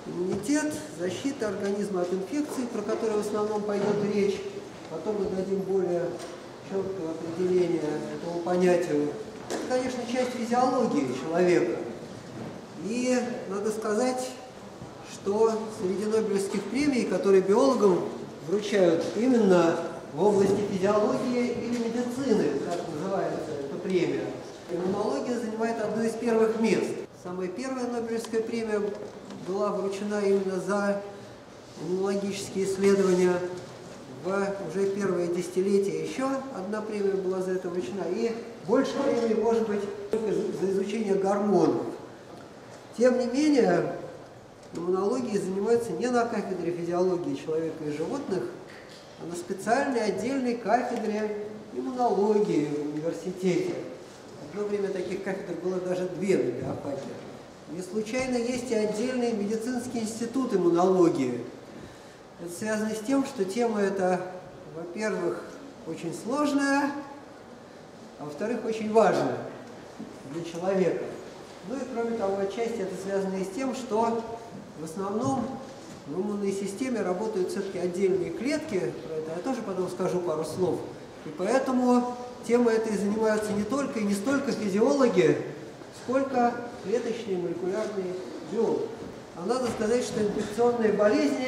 Иммунитет, защита организма от инфекций, про которые в основном пойдет речь. Потом мы дадим более четкое определение этому понятию. Это, конечно, часть физиологии человека. И надо сказать, что среди Нобелевских премий, которые биологам вручают именно в области физиологии или медицины, как называется эта премия, иммунология занимает одно из первых мест. Самая первая Нобелевская премия была вручена именно за иммунологические исследования. В уже первое десятилетие еще одна премия была за это вручена. И больше премий, может быть, только за изучение гормонов. Тем не менее, иммунологией занимается не на кафедре физиологии человека и животных, а на специальной отдельной кафедре иммунологии в университете. Одно время таких кафедр было даже две на биофаке. Не случайно есть и отдельный медицинский институт иммунологии. Это связано с тем, что тема эта, во-первых, очень сложная, а во-вторых, очень важная для человека. Ну и кроме того, отчасти это связано и с тем, что в основном в иммунной системе работают все-таки отдельные клетки, про это я тоже потом скажу пару слов. И поэтому темой этой занимаются не только и не столько физиологи, сколько клеточные молекулярные биологи. А надо сказать, что инфекционные болезни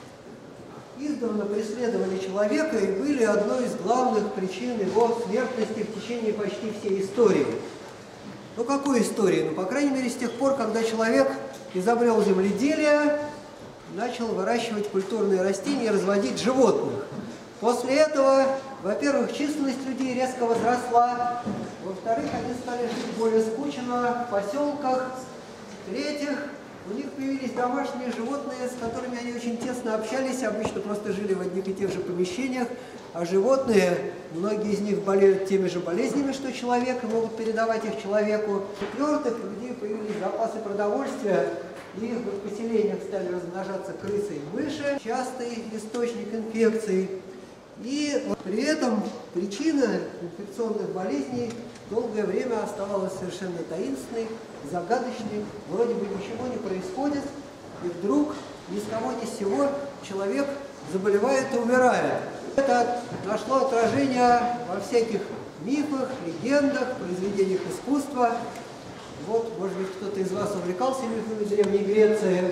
издавна преследовали человека и были одной из главных причин его смертности в течение почти всей истории. Ну какой истории? Ну, по крайней мере, с тех пор, когда человек изобрел земледелие, начал выращивать культурные растения и разводить животных. После этого, во-первых, численность людей резко возросла, во-вторых, они стали жить более скучно в поселках, в-третьих, у них появились домашние животные, с которыми они очень тесно общались, обычно просто жили в одних и тех же помещениях, а животные, многие из них болеют теми же болезнями, что человек, и могут передавать их человеку. В-четвертых, у людей появились запасы продовольствия, и в поселениях стали размножаться крысы и мыши, частый источник инфекций. И при этом причина инфекционных болезней долгое время оставалась совершенно таинственной, загадочной, вроде бы ничего не происходит, и вдруг ни с того ни с сего человек заболевает и умирает. Это нашло отражение во всяких мифах, легендах, произведениях искусства. Вот, может быть, кто-то из вас увлекался мифами Древней Греции.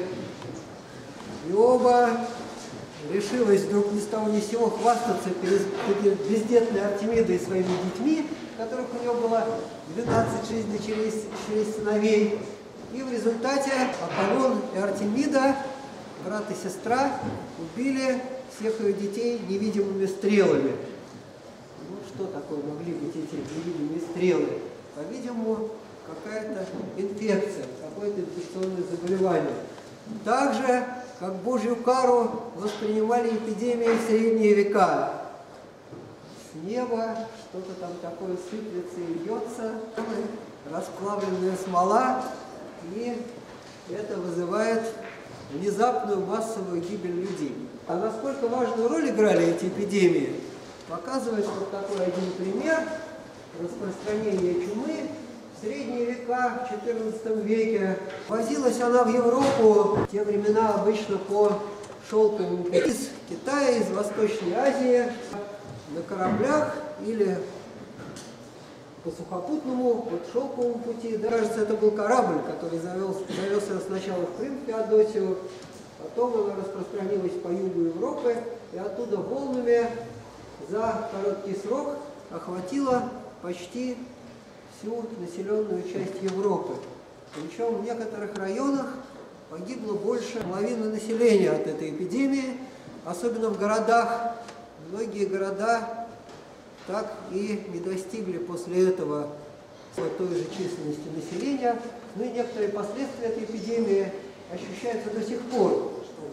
Иоба решилась вдруг ни с того ни с сего хвастаться перед бездетной Артемидой и своими детьми, которых у нее было 12 дочерей, 6 сыновей. И в результате Аполлон и Артемида, брат и сестра, убили всех ее детей невидимыми стрелами. Ну, что такое могли быть эти невидимые стрелы? По-видимому, какая-то инфекция, какое-то инфекционное заболевание. Так же, как Божью кару воспринимали эпидемии в средние века. С неба что-то там такое сыплется и льется, расплавленная смола, и это вызывает внезапную массовую гибель людей. А насколько важную роль играли эти эпидемии, показывает вот такой один пример распространения чумы. В средние века, в XIV веке, возилась она в Европу, в те времена обычно по шелковому пути из Китая, из Восточной Азии, на кораблях или по сухопутному, вот шелковому пути. Да, кажется, это был корабль, который завез ее сначала в Крым, в Феодосию, потом она распространилась по югу Европы, и оттуда волнами за короткий срок охватила почти всю населенную часть Европы. Причем в некоторых районах погибло больше половины населения от этой эпидемии, особенно в городах. Многие города так и не достигли после этого той же численности населения. Ну и некоторые последствия этой эпидемии ощущаются до сих пор.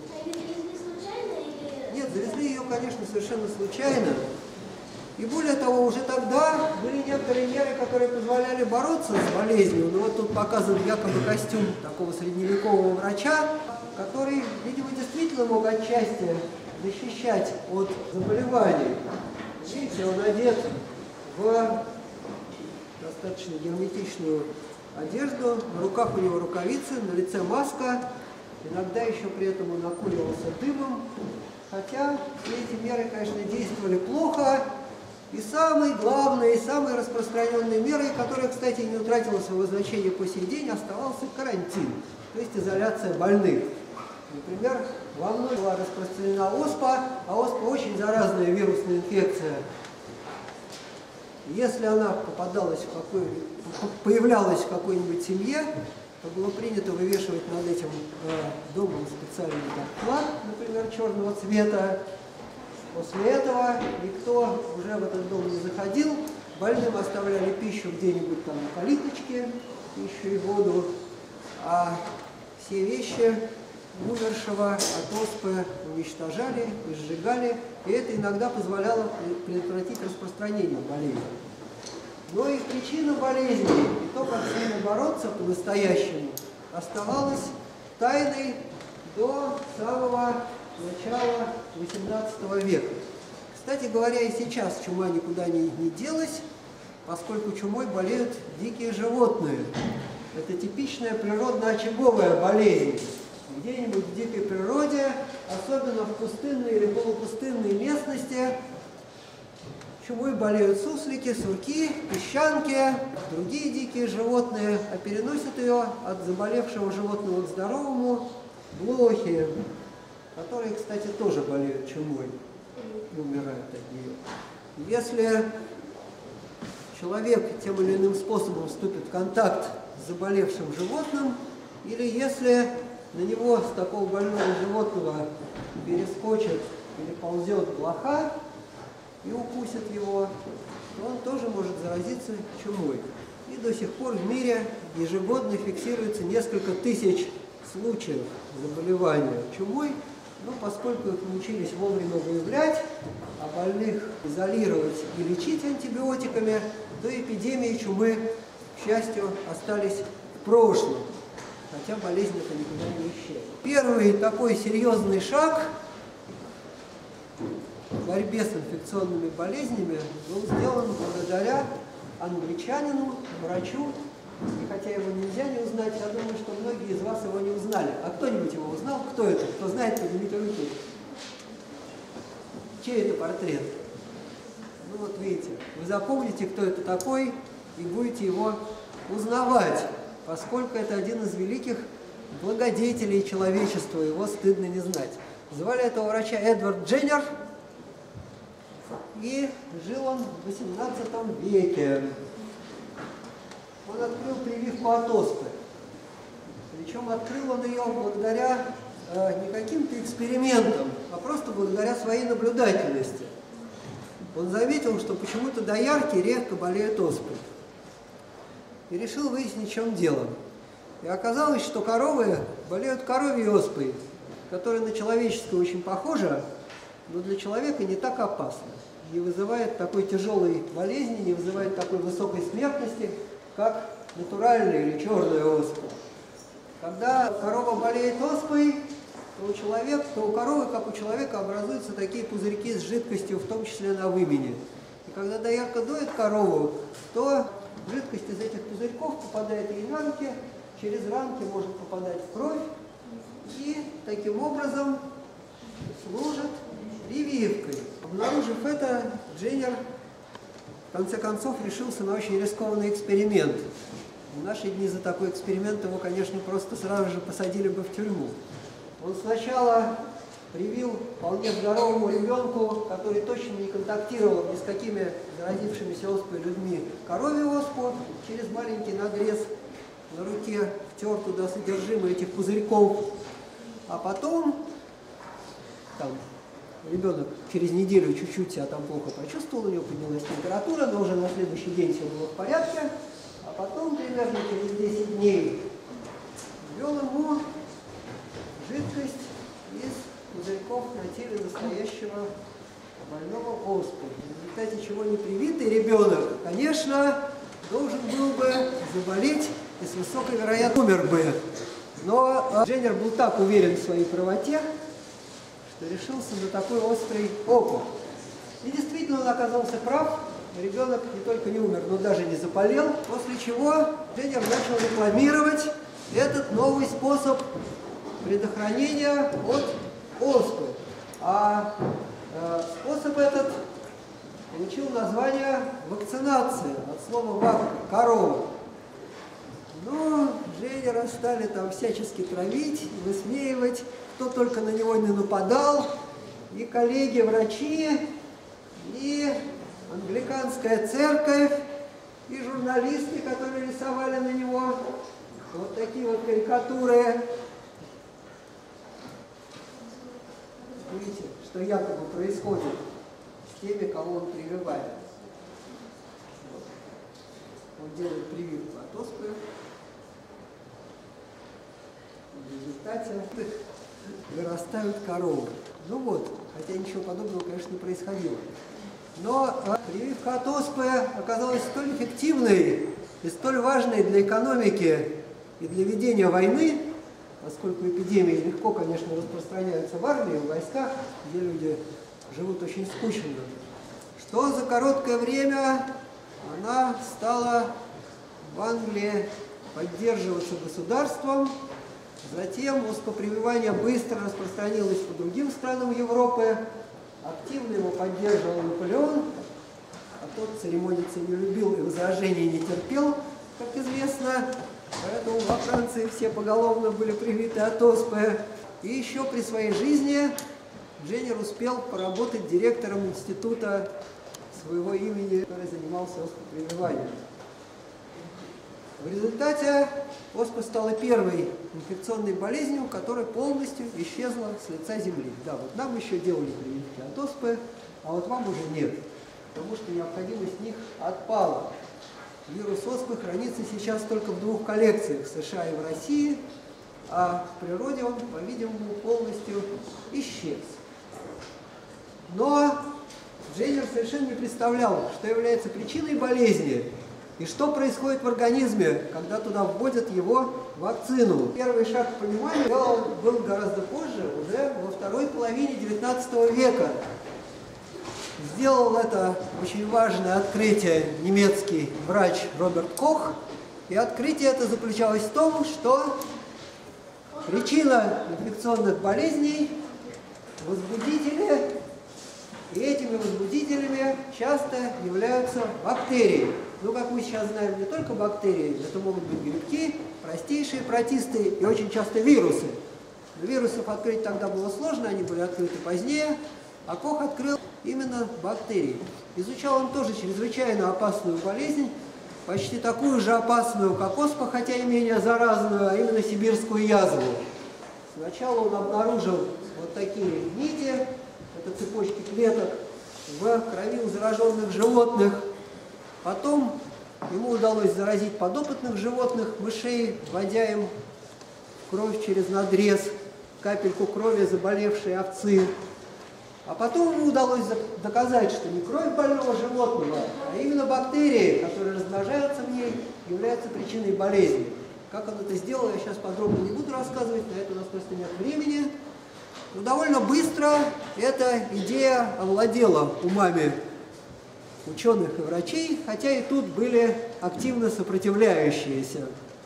Нет, завезли ее, конечно, совершенно случайно. И более того, уже тогда были некоторые меры, которые позволяли бороться с болезнью. Ну вот тут показан якобы костюм такого средневекового врача, который, видимо, действительно мог отчасти защищать от заболеваний. Видите, он одет в достаточно герметичную одежду, на руках у него рукавицы, на лице маска. Иногда еще при этом он окуривался дымом. Хотя все эти меры, конечно, действовали плохо. И самой главной, и самой распространенной мерой, которая, кстати, не утратила своего значения по сей день, оставался карантин, то есть изоляция больных. Например, во многих была распространена оспа, а оспа очень заразная вирусная инфекция. Если она появлялась в какой-нибудь семье, то было принято вывешивать над этим домом специальный флаг, например, черного цвета. После этого никто уже в этот дом не заходил, больным оставляли пищу где-нибудь там на калиточке, пищу и воду, а все вещи умершего от оспы уничтожали и сжигали, и это иногда позволяло предотвратить распространение болезни. Но и причина болезни, и то, как с ними бороться по-настоящему, оставалась тайной до самого начала XVIII века. Кстати говоря, и сейчас чума никуда не делась, поскольку чумой болеют дикие животные. Это типичная природно-очаговая болезнь. Где-нибудь в дикой природе, особенно в пустынной или полупустынной местности, чумой болеют суслики, сурки, песчанки, другие дикие животные, а переносят ее от заболевшего животного к здоровому блохи, которые, кстати, тоже болеют чумой и умирают от нее. Если человек тем или иным способом вступит в контакт с заболевшим животным, или если на него с такого больного животного перескочит или ползет блоха и укусит его, то он тоже может заразиться чумой. И до сих пор в мире ежегодно фиксируется несколько тысяч случаев заболевания чумой, но поскольку их научились вовремя выявлять, а больных изолировать и лечить антибиотиками, то эпидемии чумы, к счастью, остались в прошлом. Хотя болезнь это никуда не исчезла. Первый такой серьезный шаг в борьбе с инфекционными болезнями был сделан благодаря англичанину, врачу. И хотя его нельзя не узнать, я думаю, что многие из вас его не узнали. А кто-нибудь его узнал? Кто это? Кто знает, поднимите руки. Чей это портрет? Ну вот видите, вы запомните, кто это такой, и будете его узнавать, поскольку это один из великих благодетелей человечества, его стыдно не знать. Звали этого врача Эдвард Дженнер, и жил он в XVIII веке. Он открыл прививку от оспы. Причем открыл он ее благодаря не каким-то экспериментам, а просто благодаря своей наблюдательности. Он заметил, что почему-то доярки редко болеют оспой. И решил выяснить, в чем дело. И оказалось, что коровы болеют коровьей оспой, которая на человеческую очень похожа, но для человека не так опасна. Не вызывает такой тяжелой болезни, не вызывает такой высокой смертности, как натуральная или черная оспа. Когда корова болеет оспой, то у коровы, как у человека, образуются такие пузырьки с жидкостью, в том числе на вымени. И когда доярка доит корову, то жидкость из этих пузырьков попадает ей на руки, через ранки может попадать в кровь, и таким образом служит прививкой. Обнаружив это, Дженнер в конце концов решился на очень рискованный эксперимент. В наши дни за такой эксперимент его, конечно, просто сразу же посадили бы в тюрьму. Он сначала привил вполне здоровому ребенку, который точно не контактировал ни с какими заразившимися оспой людьми, коровью оспу, через маленький надрез на руке втер туда содержимое этих пузырьков. А потом ребенок через неделю чуть-чуть себя там плохо почувствовал, у него поднялась температура, но уже на следующий день все было в порядке. А потом, примерно через 10 дней, ввел ему жидкость из пузырьков на теле настоящего больного оспой. В результате чего непривитый ребенок, конечно, должен был бы заболеть и с высокой вероятностью умер бы. Но Дженнер был так уверен в своей правоте, что решился на такой острый опыт. И действительно он оказался прав. Ребенок не только не умер, но даже не заболел, после чего Дженнер начал рекламировать этот новый способ предохранения от оспы. А способ этот получил название вакцинация, от слова «вак» – корова. Но Джейнера стали там всячески травить, высмеивать, кто только на него не нападал, и коллеги, врачи, и англиканская церковь, и журналисты, которые рисовали на него вот такие вот карикатуры. Видите, что якобы происходит с теми, кого он прививает. Вот. Он делает прививку от оспы. В результате вырастают коровы. Ну вот, хотя ничего подобного, конечно, не происходило. Но прививка от оспы оказалась столь эффективной и столь важной для экономики и для ведения войны, поскольку эпидемии легко, конечно, распространяются в армии, в войсках, где люди живут очень скучно, что за короткое время она стала в Англии поддерживаться государством. Затем оспопрививание быстро распространилось по другим странам Европы. Активно его поддерживал Наполеон, а тот церемониться не любил и возражений не терпел, как известно. Поэтому во Франции все поголовно были привиты от оспы. И еще при своей жизни Дженнер успел поработать директором института своего имени, который занимался оспопрививанием. В результате оспа стала первой инфекционной болезнью, которая полностью исчезла с лица Земли. Да, вот нам еще делали прививки от оспы, а вот вам уже нет, потому что необходимость в них отпала. Вирус оспы хранится сейчас только в 2 коллекциях, в США и в России, а в природе он, по-видимому, полностью исчез. Но Дженнер совершенно не представлял, что является причиной болезни и что происходит в организме, когда туда вводят его вакцину. Первый шаг к пониманию был гораздо позже, уже во второй половине XIX века. Сделал это очень важное открытие немецкий врач Роберт Кох. И открытие это заключалось в том, что причина инфекционных болезней – возбудители, и этими возбудителями часто являются бактерии. Ну, как мы сейчас знаем, не только бактерии, это могут быть грибки, простейшие протисты и очень часто вирусы. Но вирусов открыть тогда было сложно, они были открыты позднее, а Кох открыл именно бактерии. Изучал он тоже чрезвычайно опасную болезнь, почти такую же опасную, как оспа, хотя и менее заразную, а именно сибирскую язву. Сначала он обнаружил вот такие нити, это цепочки клеток, в крови у зараженных животных. Потом ему удалось заразить подопытных животных, мышей, вводя им в кровь через надрез капельку крови заболевшей овцы. А потом ему удалось доказать, что не кровь больного животного, а именно бактерии, которые размножаются в ней, являются причиной болезни. Как он это сделал, я сейчас подробно не буду рассказывать, на это у нас просто нет времени. Но довольно быстро эта идея овладела умами ученых и врачей, хотя и тут были активно сопротивляющиеся.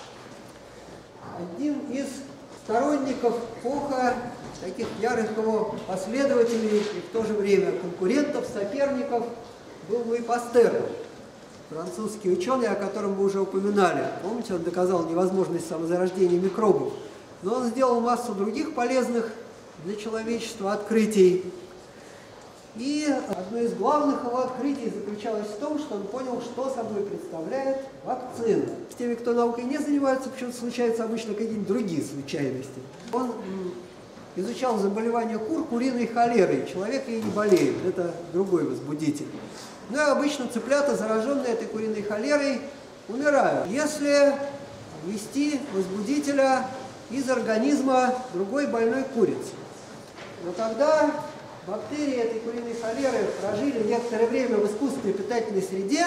Один из сторонников Коха, таких ярых его последователей и в то же время конкурентов, соперников, был Луи Пастер, французский ученый, о котором мы уже упоминали. Помните, он доказал невозможность самозарождения микробов. Но он сделал массу других полезных для человечества открытий. И одно из главных его открытий заключалось в том, что он понял, что собой представляет вакцина. С теми, кто наукой не занимается, почему-то случаются обычно какие-нибудь другие случайности. Он изучал заболевания кур куриной холерой. Человек ей не болеет, это другой возбудитель. Ну и обычно цыплята, зараженные этой куриной холерой, умирают, если ввести возбудителя из организма другой больной курицы. Но когда бактерии этой куриной холеры прожили некоторое время в искусственной питательной среде,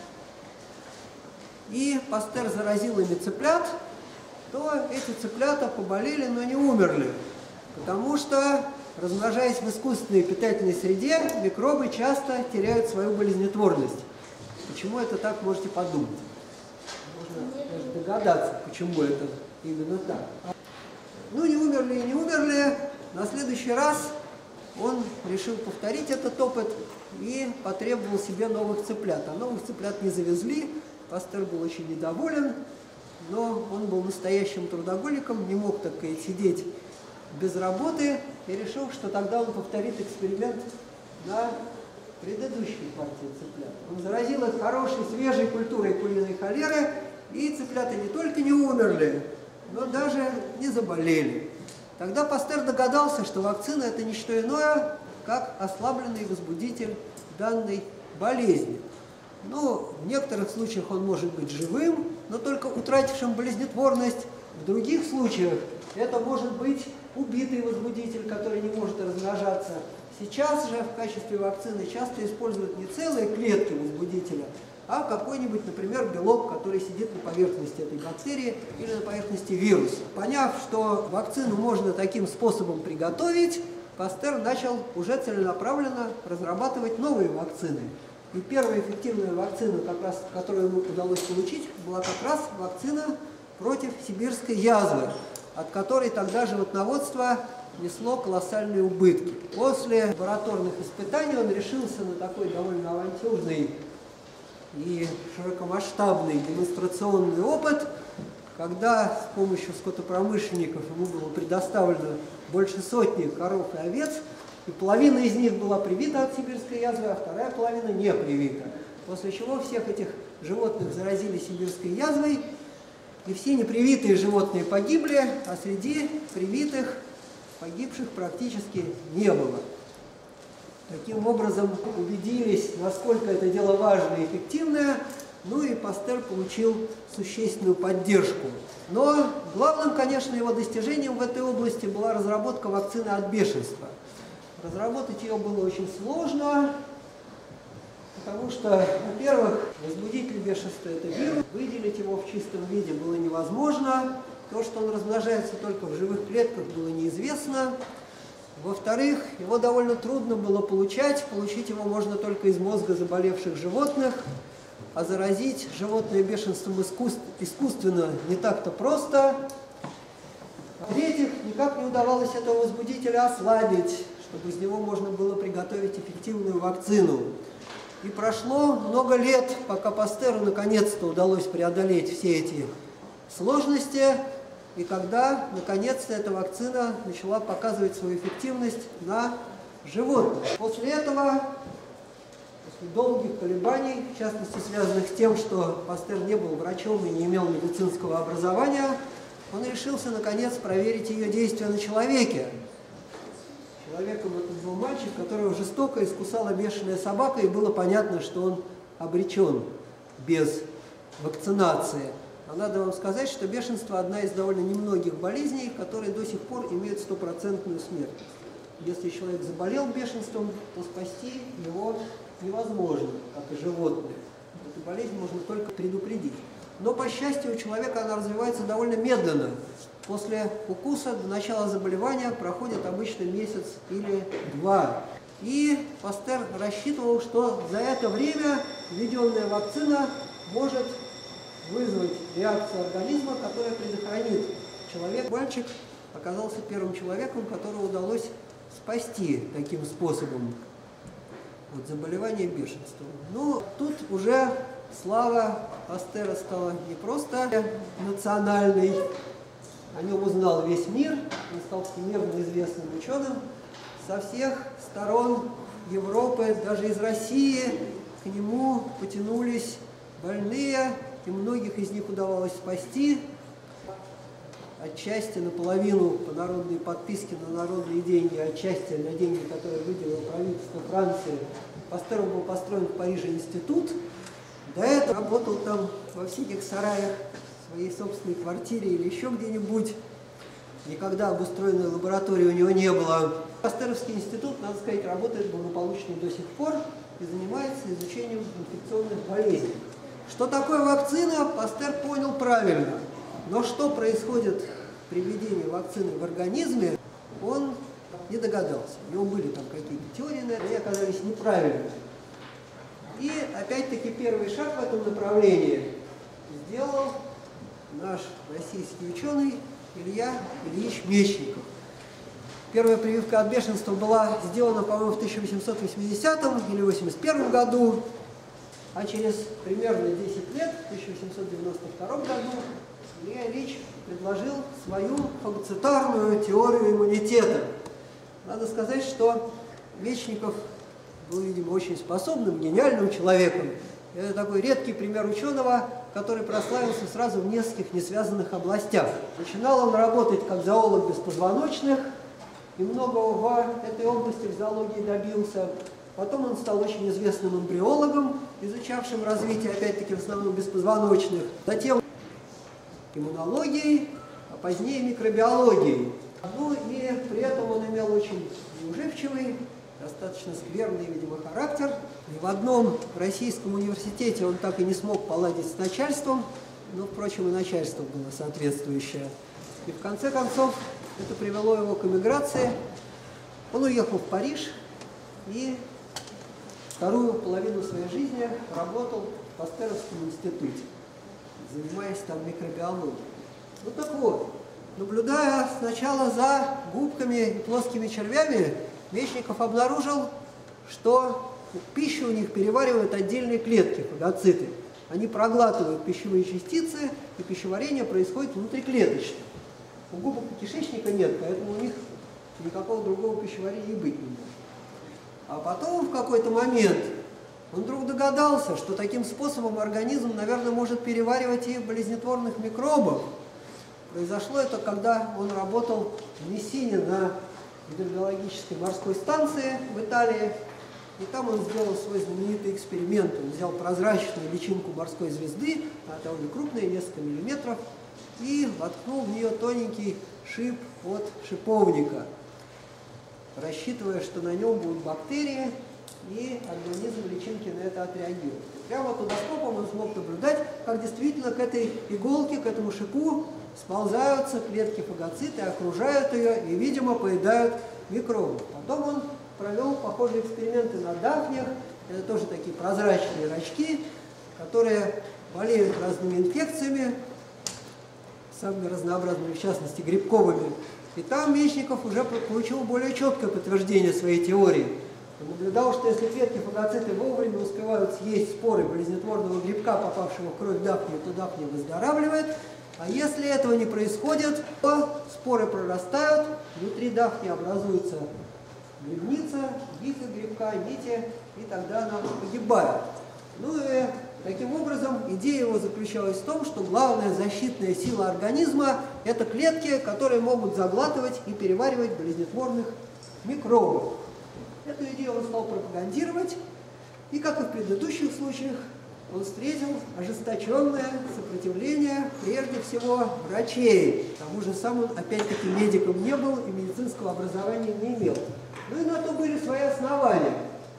и Пастер заразил ими цыплят, то эти цыплята поболели, но не умерли. Потому что, размножаясь в искусственной питательной среде, микробы часто теряют свою болезнетворность. Почему это так, можете подумать. Можно даже догадаться, почему это именно так. Ну, не умерли и не умерли. На следующий раз он решил повторить этот опыт и потребовал себе новых цыплят. А новых цыплят не завезли. Пастер был очень недоволен, но он был настоящим трудоголиком, не мог, так сказать, сидеть без работы, и решил, что тогда он повторит эксперимент на предыдущей партии цыплят. Он заразил их хорошей, свежей культурой куриной холеры, и цыплята не только не умерли, но даже не заболели. Тогда Пастер догадался, что вакцина – это не что иное, как ослабленный возбудитель данной болезни. Ну, в некоторых случаях он может быть живым, но только утратившим болезнетворность. В других случаях это может быть убитый возбудитель, который не может размножаться. Сейчас же в качестве вакцины часто используют не целые клетки возбудителя, а какой-нибудь, например, белок, который сидит на поверхности этой бактерии или на поверхности вируса. Поняв, что вакцину можно таким способом приготовить, Пастер начал уже целенаправленно разрабатывать новые вакцины. И первая эффективная вакцина, которую ему удалось получить, была как раз вакцина против сибирской язвы, от которой тогда животноводство несло колоссальные убытки. После лабораторных испытаний он решился на такой довольно авантюрный и широкомасштабный демонстрационный опыт, когда с помощью скотопромышленников ему было предоставлено больше сотни коров и овец, и половина из них была привита от сибирской язвы, а вторая половина не привита. После чего всех этих животных заразили сибирской язвой, и все непривитые животные погибли, а среди привитых погибших практически не было. Таким образом убедились, насколько это дело важное и эффективное, ну и Пастер получил существенную поддержку. Но главным, конечно, его достижением в этой области была разработка вакцины от бешенства. Разработать ее было очень сложно, потому что, во-первых, возбудитель бешенства – это вирус, выделить его в чистом виде было невозможно, то, что он размножается только в живых клетках, было неизвестно. Во-вторых, его довольно трудно было получить его можно только из мозга заболевших животных, а заразить животное бешенством искусственно не так-то просто. В-третьих, никак не удавалось этого возбудителя ослабить, чтобы из него можно было приготовить эффективную вакцину. И прошло много лет, пока Пастеру наконец-то удалось преодолеть все эти сложности, и когда наконец-то эта вакцина начала показывать свою эффективность на животных. После этого, после долгих колебаний, в частности связанных с тем, что Пастер не был врачом и не имел медицинского образования, он решился наконец проверить ее действие на человеке. Человеком этот был мальчик, которого жестоко искусала бешеная собака, и было понятно, что он обречен без вакцинации. А надо вам сказать, что бешенство – одна из довольно немногих болезней, которые до сих пор имеют стопроцентную смертность. Если человек заболел бешенством, то спасти его невозможно, как и животное. Эту болезнь можно только предупредить. Но, по счастью, у человека она развивается довольно медленно. После укуса до начала заболевания проходит обычно месяц или два. И Пастер рассчитывал, что за это время введенная вакцина может вызвать реакцию организма, которая предохранит человека. Мальчик оказался первым человеком, которого удалось спасти таким способом от заболевания бешенством. Ну, тут уже слава Пастера стала не просто национальной, о нем узнал весь мир, он стал всемирно известным ученым. Со всех сторон Европы, даже из России, к нему потянулись больные, и многих из них удавалось спасти. Отчасти наполовину по народной подписке на народные деньги, отчасти на деньги, которые выделило правительство Франции. Пастеру был построен в Париже институт. До этого работал там во всяких сараях, в своей собственной квартире или еще где-нибудь. Никогда обустроенной лаборатории у него не было. Пастеровский институт, надо сказать, работает благополучно до сих пор и занимается изучением инфекционных болезней. Что такое вакцина, Пастер понял правильно. Но что происходит при введении вакцины в организме, он не догадался. У него были там какие-то теории, но они оказались неправильными. И опять-таки первый шаг в этом направлении сделал наш российский ученый Илья Ильич Мечников. Первая прививка от бешенства была сделана, по-моему, в 1880 или 1881 году, а через примерно 10 лет, в 1892 году, Илья Ильич предложил свою фагоцитарную теорию иммунитета. Надо сказать, что Мечников был, видимо, очень способным, гениальным человеком. Это такой редкий пример ученого, который прославился сразу в нескольких несвязанных областях. Начинал он работать как зоолог беспозвоночных, и многого в этой области в зоологии добился. Потом он стал очень известным эмбриологом, изучавшим развитие, опять-таки, в основном беспозвоночных. Затем иммунологией, а позднее микробиологией. Ну и при этом он имел очень неуживчивый, достаточно скверный, видимо, характер. И в одном российском университете он так и не смог поладить с начальством, но, впрочем, и начальство было соответствующее. И в конце концов это привело его к эмиграции. Он уехал в Париж и вторую половину своей жизни работал в Пастеровском институте, занимаясь там микробиологией. Ну так вот, наблюдая сначала за губками и плоскими червями, Мечников обнаружил, что пищу у них переваривают отдельные клетки, фагоциты. Они проглатывают пищевые частицы, и пищеварение происходит внутриклеточно. У губок и кишечника нет, поэтому у них никакого другого пищеварения и быть не может. А потом в какой-то момент он вдруг догадался, что таким способом организм, наверное, может переваривать и болезнетворных микробов. Произошло это, когда он работал в Мессине на гидрологической морской станции в Италии, и там он сделал свой знаменитый эксперимент. Он взял прозрачную личинку морской звезды, она довольно крупная, несколько миллиметров, и воткнул в нее тоненький шип от шиповника, рассчитывая, что на нем будут бактерии, и организм личинки на это отреагирует. Прямо тудоскопом он смог наблюдать, как действительно к этой иголке, к этому шипу сползаются клетки фагоциты, окружают ее и, видимо, поедают микробы. Потом он провел похожие эксперименты на дафниях. Это тоже такие прозрачные рачки, которые болеют разными инфекциями, самыми разнообразными, в частности, грибковыми. И там Мечников уже получил более четкое подтверждение своей теории. Он наблюдал, что если клетки фагоциты вовремя успевают съесть споры болезнетворного грибка, попавшего в кровь дафнии, то дафния выздоравливает. А если этого не происходит, то споры прорастают, внутри дафнии образуется грибница, гифы грибка, нити, и тогда она погибает. Ну и таким образом идея его заключалась в том, что главная защитная сила организма – это клетки, которые могут заглатывать и переваривать болезнетворных микробов. Эту идею он стал пропагандировать, и, как и в предыдущих случаях, он встретил ожесточенное сопротивление, прежде всего, врачей. К тому же сам он, опять-таки, медиком не был и медицинского образования не имел. Ну и на то были свои основания.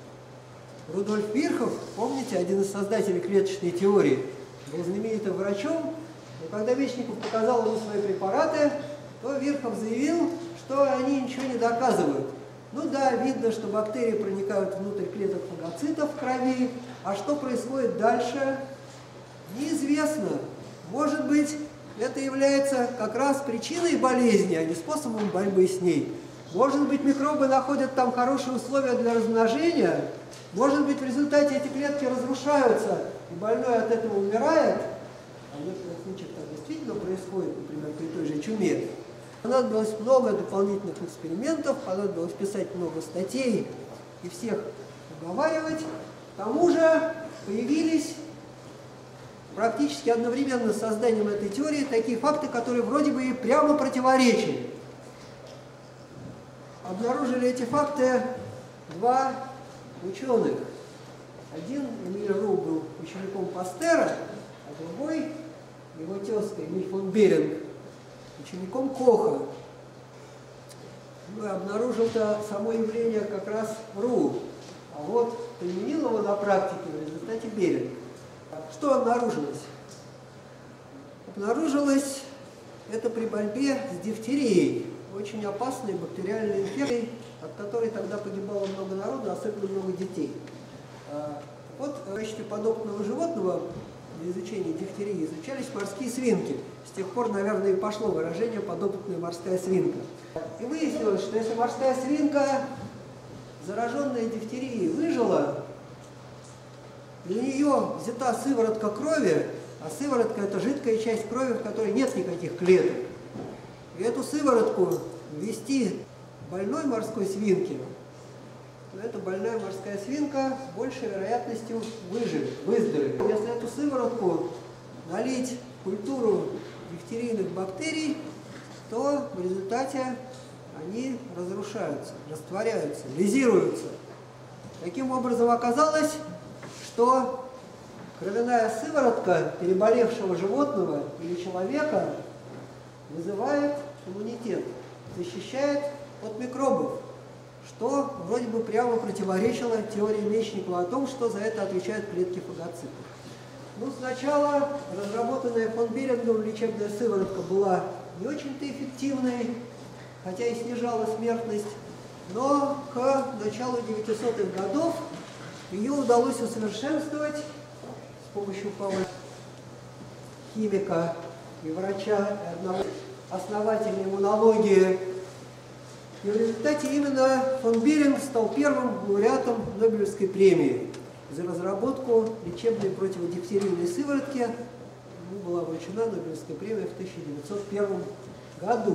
Рудольф Вирхов, помните, один из создателей клеточной теории, был знаменитым врачом, но когда Мечников показал ему свои препараты, то Вирхов заявил, что они ничего не доказывают. Ну да, видно, что бактерии проникают внутрь клеток фагоцитов в крови, а что происходит дальше, неизвестно. Может быть, это является как раз причиной болезни, а не способом борьбы с ней. Может быть, микробы находят там хорошие условия для размножения, может быть, в результате эти клетки разрушаются, и больной от этого умирает, а в некоторых случаях так действительно происходит, например, при той же чуме. Понадобилось много дополнительных экспериментов, понадобилось писать много статей и всех уговаривать. К тому же появились практически одновременно с созданием этой теории такие факты, которые вроде бы и прямо противоречили. Обнаружили эти факты два ученых. Один, Эмиль Ру, был учеником Пастера, а другой, его тезка Эмиль фон Беринг, учеником Коха. Ну и обнаружил-то само явление как раз Ру, а вот применил его на практике в результате Беринг. Что обнаружилось? Обнаружилось это при борьбе с дифтерией, очень опасной бактериальной инфекцией, от которой тогда погибало много народу, особенно много детей. Вот в качестве подопытного животного для изучения дифтерии изучались морские свинки. С тех пор, наверное, и пошло выражение «подопытная морская свинка». И выяснилось, что если морская свинка, зараженная дифтерией, выжила, для нее взята сыворотка крови, а сыворотка – это жидкая часть крови, в которой нет никаких клеток. И эту сыворотку ввести больной морской свинке, то эта больная морская свинка с большей вероятностью выздоровеет. Если эту сыворотку налить в культуру дифтерийных бактерий, то в результате они разрушаются, растворяются, лизируются. Таким образом, оказалось, что кровяная сыворотка переболевшего животного или человека вызывает иммунитет, защищает от микробов, что вроде бы прямо противоречило теории Мечникова о том, что за это отвечают клетки фагоцитов. Ну, сначала разработанная фон Берингом лечебная сыворотка была не очень-то эффективной, хотя и снижала смертность, но к началу 900-х годов ее удалось усовершенствовать с помощью химика и врача, и одного основателя иммунологии. И в результате именно фон Беринг стал первым лауреатом Нобелевской премии за разработку лечебной противодифтерийной сыворотки. Ему была вручена Нобелевская премия в 1901 году.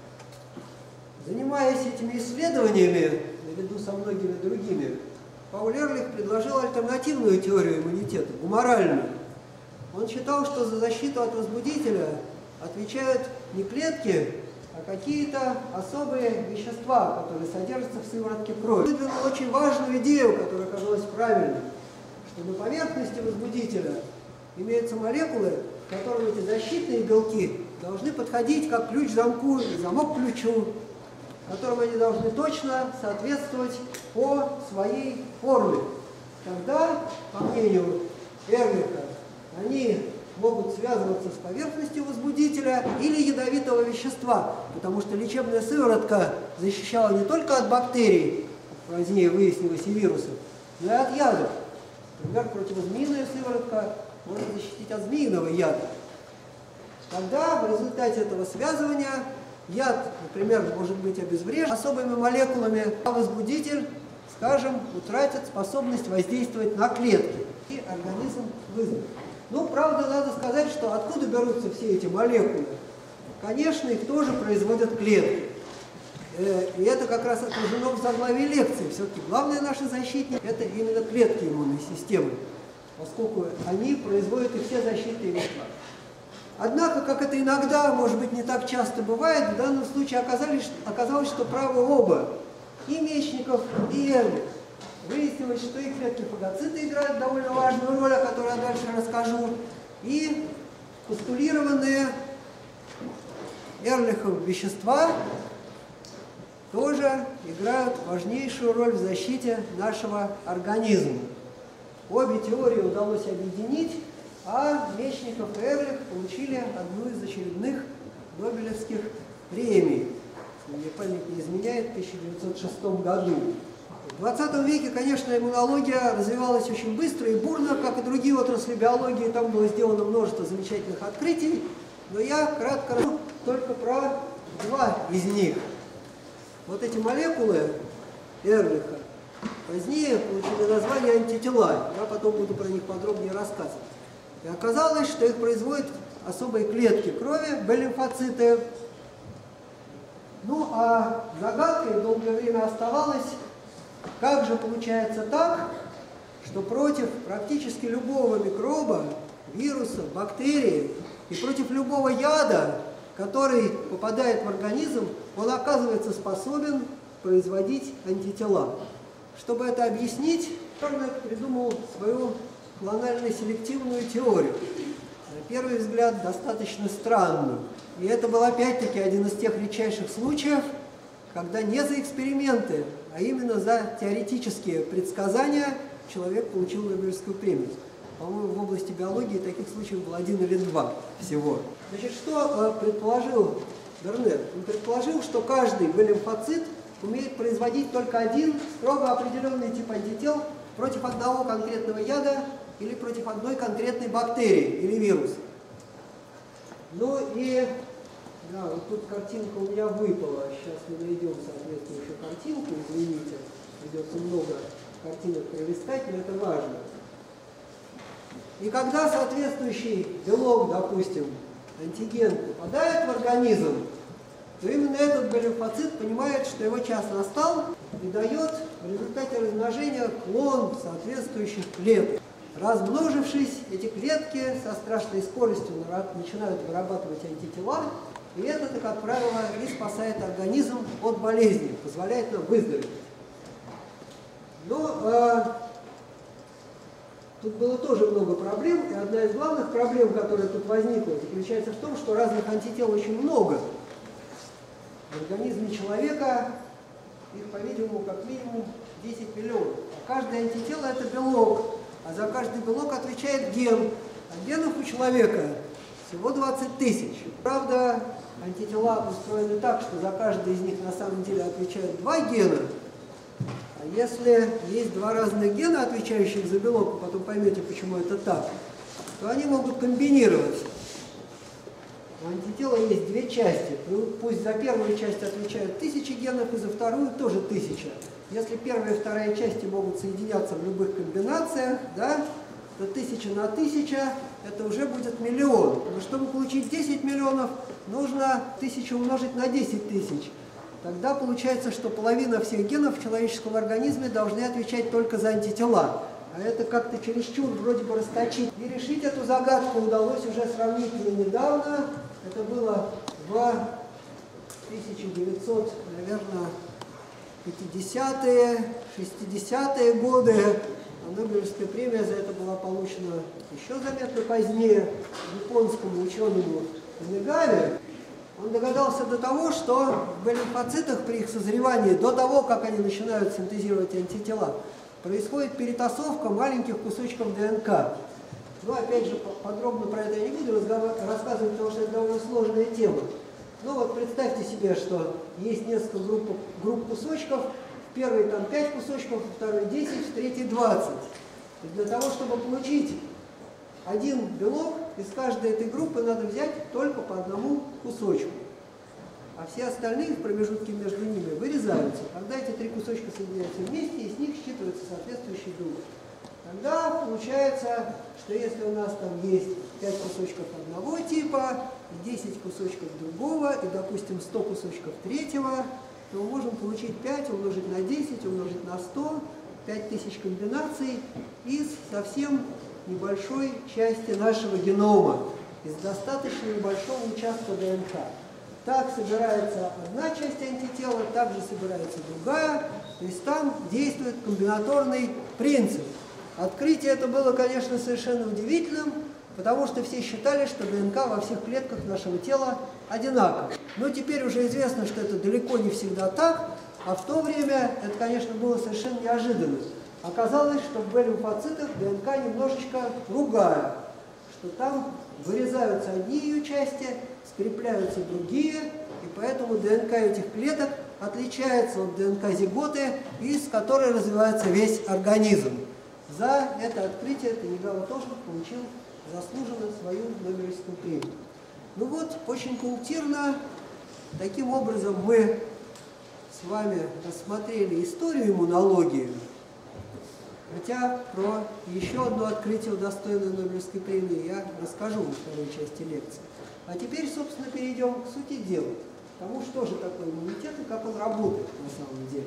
Занимаясь этими исследованиями, наряду со многими другими, Пауль Эрлих предложил альтернативную теорию иммунитета, гуморальную. Он считал, что за защиту от возбудителя отвечают не клетки, а какие-то особые вещества, которые содержатся в сыворотке крови. Выдвинул очень важную идею, которая оказалась правильной, что на поверхности возбудителя имеются молекулы, к которым эти защитные белки должны подходить как ключ к замку и замок к ключу, которым они должны точно соответствовать по своей форме. Тогда, по мнению Эрлиха, они могут связываться с поверхностью возбудителя или ядовитого вещества, потому что лечебная сыворотка защищала не только от бактерий, позднее выяснилось, и вирусов, но и от ядов. Например, противозмеиная сыворотка может защитить от змеиного яда. Тогда в результате этого связывания яд, например, может быть обезврежен особыми молекулами, а возбудитель, скажем, утратит способность воздействовать на клетки, и организм выздоровеет. Ну, правда, надо сказать, что откуда берутся все эти молекулы? Конечно, их тоже производят клетки. И это как раз отражено в заглавии лекции. Все-таки главные наши защитники – это именно клетки иммунной системы, поскольку они производят и все защитные вещества. Однако, как это иногда, может быть, не так часто бывает, в данном случае оказалось, что правы оба. И Мечников, и Эрлих. Выяснилось, что и клетки фагоциты играют довольно важную роль, о которой я дальше расскажу, и постулированные Эрлихом вещества тоже играют важнейшую роль в защите нашего организма. Обе теории удалось объединить, а Мечников и Эрлих получили одну из очередных Нобелевских премий, если мне память не изменяет, в 1906 году. В 20 веке, конечно, иммунология развивалась очень быстро и бурно, как и другие отрасли биологии, там было сделано множество замечательных открытий, но я кратко расскажу только про два из них. Вот эти молекулы Эрлиха позднее получили название антитела, я потом буду про них подробнее рассказывать. И оказалось, что их производят особые клетки крови, Б-лимфоциты. Ну, а загадкой долгое время оставалось, как же получается так, что против практически любого микроба, вируса, бактерии и против любого яда, который попадает в организм, он оказывается способен производить антитела. Чтобы это объяснить, Тернер придумал свою клонально-селективную теорию. На первый взгляд, достаточно странную. И это был опять-таки один из тех редчайших случаев, когда не за эксперименты, а именно за теоретические предсказания человек получил Нобелевскую премию. По-моему, в области биологии таких случаев было 1 или 2 всего. Значит, что предположил Бернер? Он предположил, что каждый Б-лимфоцит умеет производить только один строго определенный тип антител против одного конкретного яда или против одной конкретной бактерии или вируса. Ну и, да, вот тут картинка у меня выпала. Сейчас мы найдем соответствующую картинку, извините, придется много картинок пролистать, но это важно. И когда соответствующий белок, допустим, антиген попадает в организм, то именно этот лимфоцит понимает, что его час настал, и дает в результате размножения клон соответствующих клеток. Размножившись, эти клетки со страшной скоростью начинают вырабатывать антитела, и это, как правило, и спасает организм от болезни, позволяет нам выздороветь. Но тут было тоже много проблем, и одна из главных проблем, которая тут возникла, заключается в том, что разных антител очень много. В организме человека их, по-видимому, как минимум 10 миллионов. А каждое антитело – это белок, а за каждый белок отвечает ген. А генов у человека всего 20 тысяч. Правда, антитела устроены так, что за каждый из них на самом деле отвечают два гена. А если есть два разных гена, отвечающих за белок, вы потом поймете, почему это так, то они могут комбинироваться. У антитела есть две части. Пусть за первую часть отвечают 1000 генов, и за вторую тоже 1000. Если первая и вторая части могут соединяться в любых комбинациях, да, то 1000 на 1000 это уже будет миллион. Но чтобы получить 10 миллионов, нужно 1000 умножить на 10 тысяч. Тогда получается, что половина всех генов в человеческом организме должны отвечать только за антитела. А это как-то чересчур вроде бы расточить. И решить эту загадку удалось уже сравнительно недавно. Это было в 1900, наверное, 50-е, 60-е годы. А Нобелевская премия за это была получена еще заметно позднее японскому ученому Нагаве. Он догадался до того, что в лимфоцитах при их созревании, до того, как они начинают синтезировать антитела, происходит перетасовка маленьких кусочков ДНК. Но опять же, подробно про это я не буду рассказывать, потому что это довольно сложная тема. Но вот представьте себе, что есть несколько групп кусочков, в первой там 5 кусочков, в второй 10, в третьей 20. И для того, чтобы получить один белок, из каждой этой группы надо взять только по одному кусочку. А все остальные в промежутке между ними вырезаются. Тогда эти 3 кусочка соединяются вместе, и с них считывается соответствующий белок. Тогда получается, что если у нас там есть 5 кусочков одного типа, 10 кусочков другого, и, допустим, 100 кусочков третьего, то мы можем получить 5 умножить на 10, умножить на 100, 5000 комбинаций из совсем небольшой части нашего генома, из достаточно небольшого участка ДНК. Так собирается одна часть антитела, также собирается другая, то есть там действует комбинаторный принцип. Открытие это было, конечно, совершенно удивительным, потому что все считали, что ДНК во всех клетках нашего тела одинаков. Но теперь уже известно, что это далеко не всегда так, а в то время это, конечно, было совершенно неожиданно. Оказалось, что в лимфоцитах ДНК немножечко другая, что там вырезаются одни ее части, скрепляются другие, и поэтому ДНК этих клеток отличается от ДНК зиготы, из которой развивается весь организм. За это открытие Танигава тоже получил заслуженно свою Нобелевскую премию. Ну вот, очень пунктирно, таким образом мы с вами рассмотрели историю иммунологии, хотя про еще одно открытие, удостоенное Нобелевской премии, я расскажу во второй части лекции. А теперь, собственно, перейдем к сути дела, к тому, что же такое иммунитет и как он работает на самом деле.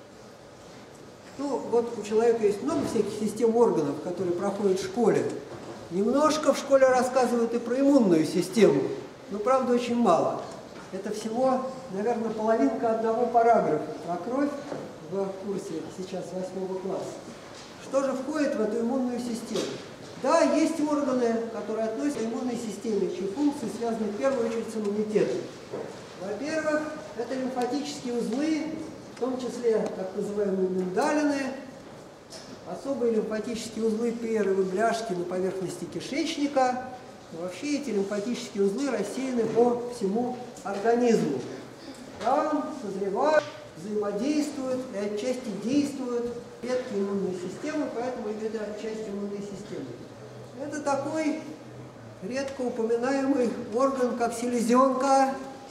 Ну, вот у человека есть много всяких систем органов, которые проходят в школе. Немножко в школе рассказывают и про иммунную систему, но, правда, очень мало. Это всего, наверное, половинка одного параграфа про кровь в курсе сейчас 8 класса. Что же входит в эту иммунную систему? Да, есть органы, которые относятся к иммунной системе, чьи функции связаны в первую очередь с иммунитетом. Во-первых, это лимфатические узлы, в том числе так называемые миндалины, особые лимфатические узлы перьевой бляшки на поверхности кишечника. И вообще эти лимфатические узлы рассеяны по всему организму. Там созревают, взаимодействуют и отчасти действуют клетки иммунной системы, поэтому это часть иммунной системы. Это такой редко упоминаемый орган, как селезенка.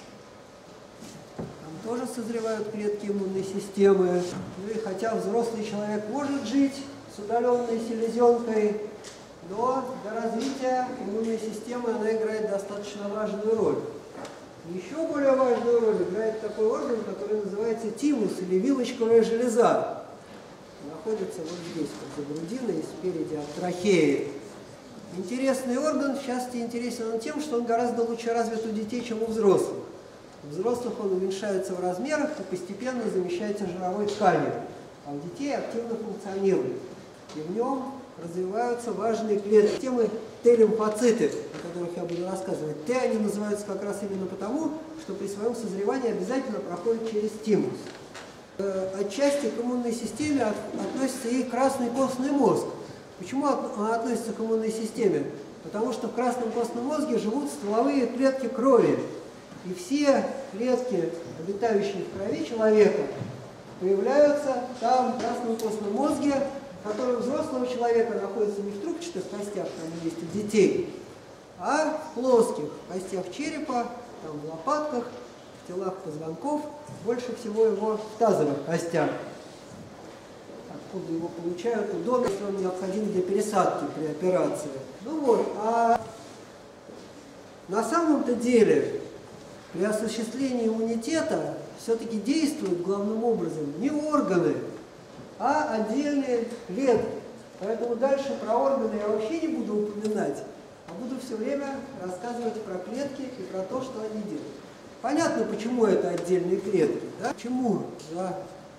Там тоже созревают клетки иммунной системы. Ну и хотя взрослый человек может жить с удаленной селезенкой, но для развития иммунной системы она играет достаточно важную роль. Еще более важную роль играет такой орган, который называется тимус или вилочковая железа. Находится вот здесь, под грудиной, спереди от трахеи. Интересный орган, в частности, интересен он тем, что он гораздо лучше развит у детей, чем у взрослых. У взрослых он уменьшается в размерах и постепенно замещается жировой тканью, а у детей активно функционирует. И в нем развиваются важные клетки системы Т-лимфоциты, о которых я буду рассказывать. Т они называются как раз именно потому, что при своем созревании обязательно проходят через тимус. Отчасти к иммунной системе относится и красный костный мозг. Почему он относится к иммунной системе? Потому что в красном костном мозге живут стволовые клетки крови. И все клетки, обитающие в крови человека, появляются там, в красном костном мозге, который у взрослого человека находится не в трубчатых костях, там есть у детей, а в плоских костях черепа, там в лопатках, в телах позвонков, больше всего его в тазовых костях. Откуда его получают удобно, если он необходим для пересадки при операции. Ну вот, а на самом-то деле при осуществлении иммунитета все-таки действуют главным образом не органы, а отдельные клетки. Поэтому дальше про органы я вообще не буду упоминать, а буду все время рассказывать про клетки и про то, что они делают. Понятно, почему это отдельные клетки, да? Почему за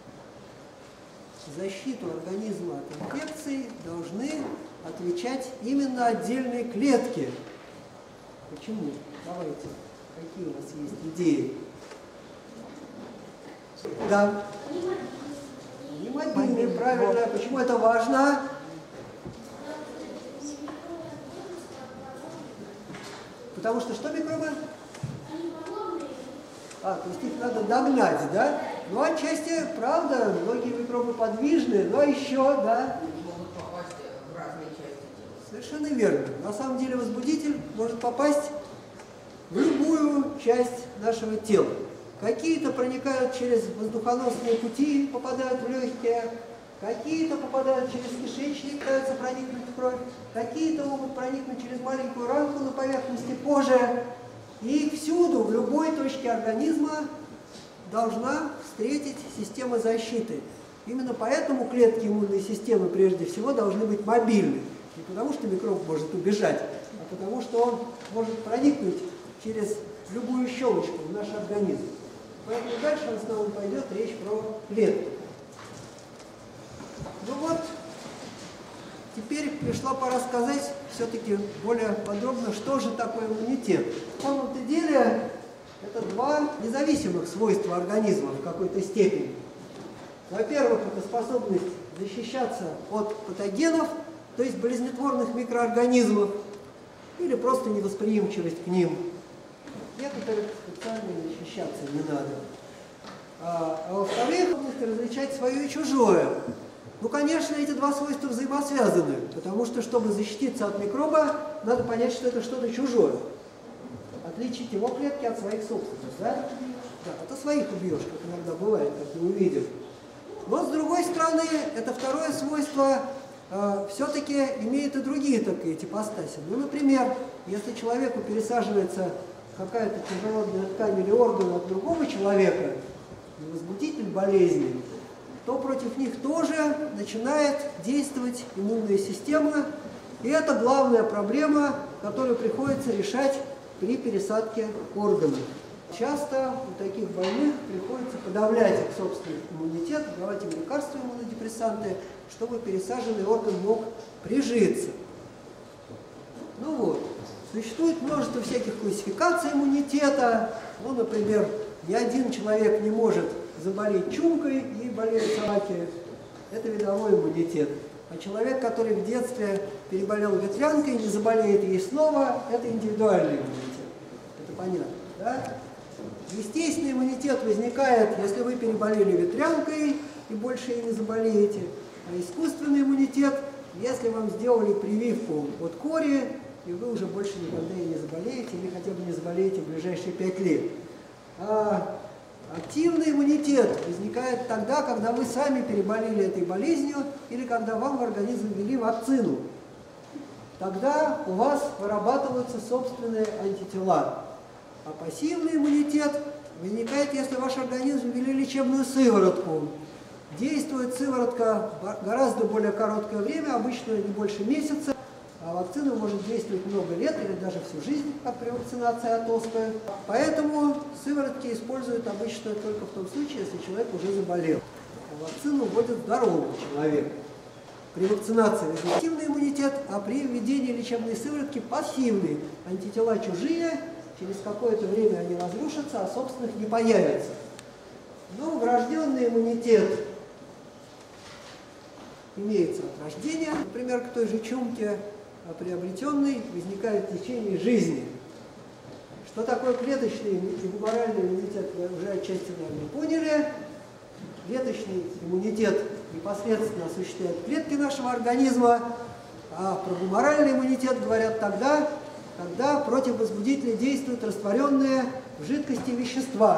защиту организма от инфекций должны отвечать именно отдельные клетки. Почему? Давайте, какие у вас есть идеи? Да. Не мобильные, правильно. Почему это важно? Потому что что микробы? То есть их надо догнать, да? Ну, отчасти, правда, многие микробы подвижные, но еще, да? Могут попасть в разные части тела. Совершенно верно. На самом деле возбудитель может попасть в любую часть нашего тела. Какие-то проникают через воздухоносные пути, попадают в легкие, какие-то попадают через кишечник, пытаются проникнуть в кровь, какие-то могут проникнуть через маленькую ранку на поверхности кожи. И всюду, в любой точке организма должна встретить система защиты. Именно поэтому клетки иммунной системы прежде всего должны быть мобильны. Не потому что микроб может убежать, а потому что он может проникнуть через любую щелочку в наш организм. Поэтому дальше в основном пойдет речь про клетки. Ну вот, теперь пришла пора сказать все-таки более подробно, что же такое иммунитет. На самом-то деле это два независимых свойства организма в какой-то степени. Во-первых, это способность защищаться от патогенов, то есть болезнетворных микроорганизмов, или просто невосприимчивость к ним. Некоторых специально защищаться не надо. А во-вторых, способность различать свое и чужое. Ну, конечно, эти два свойства взаимосвязаны, потому что, чтобы защититься от микроба, надо понять, что это что-то чужое. Отличить его клетки от своих собственных, да? Да, а то своих убьешь, как иногда бывает, как мы увидим. Но, с другой стороны, это второе свойство все-таки имеет и другие такие ипостаси. Ну, например, если человеку пересаживается какая-то чужеродная ткань или орган от другого человека, и возбудитель болезни, то против них тоже начинает действовать иммунная система. И это главная проблема, которую приходится решать при пересадке органов. Часто у таких больных приходится подавлять их собственный иммунитет, давать им лекарства, иммунодепрессанты, чтобы пересаженный орган мог прижиться. Ну вот, существует множество всяких классификаций иммунитета. Ну, например, ни один человек не может заболеть чумкой и болеют собаки. Это видовой иммунитет. А человек, который в детстве переболел ветрянкой и не заболеет ей снова, это индивидуальный иммунитет. Это понятно, да? Естественный иммунитет возникает, если вы переболели ветрянкой и больше ей не заболеете. А искусственный иммунитет если вам сделали прививку от кори, и вы уже больше никогда и не заболеете, или хотя бы не заболеете в ближайшие 5 лет. А активный иммунитет возникает тогда, когда вы сами переболели этой болезнью, или когда вам в организм ввели вакцину. Тогда у вас вырабатываются собственные антитела. А пассивный иммунитет возникает, если в ваш организм ввели лечебную сыворотку. Действует сыворотка гораздо более короткое время, обычно не больше месяца, а вакцина может действовать много лет или даже всю жизнь, как при вакцинации от оспы. Поэтому сыворотки используют обычно только в том случае, если человек уже заболел. А вакцину вводят здорового человека. При вакцинации активный иммунитет, а при введении лечебной сыворотки пассивный. Антитела чужие, через какое-то время они разрушатся, а собственных не появится. Но врожденный иммунитет имеется от рождения, например, к той же чумке, а приобретенный возникает в течение жизни. Что такое клеточный и гуморальный иммунитет, вы уже отчасти, наверное, поняли. Клеточный иммунитет непосредственно осуществляет клетки нашего организма, а про гуморальный иммунитет говорят тогда, когда против возбудителя действуют растворенные в жидкости вещества.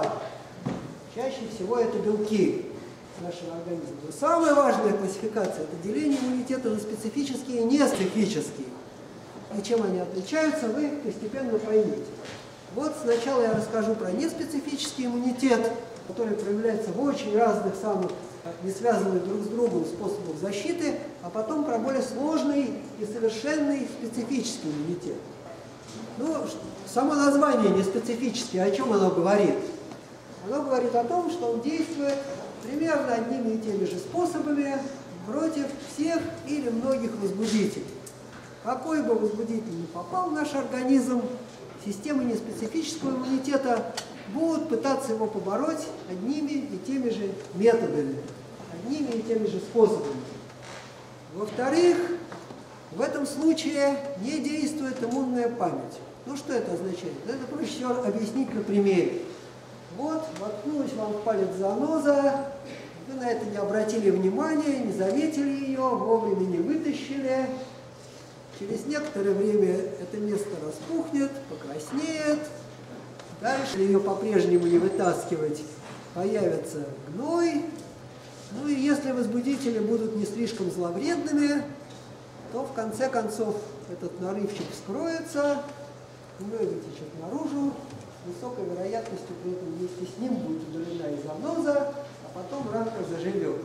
Чаще всего это белки нашего организма. Но самая важная классификация – это деление иммунитета на специфические и неспецифические. И чем они отличаются, вы постепенно поймете. Вот сначала я расскажу про неспецифический иммунитет, который проявляется в очень разных самых не связанных друг с другом способах защиты, а потом про более сложный и совершенный специфический иммунитет. Ну, само название неспецифический, о чем оно говорит? Оно говорит о том, что он действует примерно одними и теми же способами против всех или многих возбудителей. Какой бы возбудитель ни попал в наш организм, системы неспецифического иммунитета будут пытаться его побороть одними и теми же методами, одними и теми же способами. Во-вторых, в этом случае не действует иммунная память. Ну что это означает? Это проще всего объяснить на примере. Вот, воткнулась вам в палец заноза, вы на это не обратили внимания, не заметили ее, вовремя не вытащили. Через некоторое время это место распухнет, покраснеет. Дальше ее по-прежнему не вытаскивать, появится гной. Ну и если возбудители будут не слишком зловредными, то в конце концов этот нарывчик вскроется, гной вытечет наружу. С высокой вероятностью при этом вместе с ним будет удалена и заноза, а потом ранка заживет.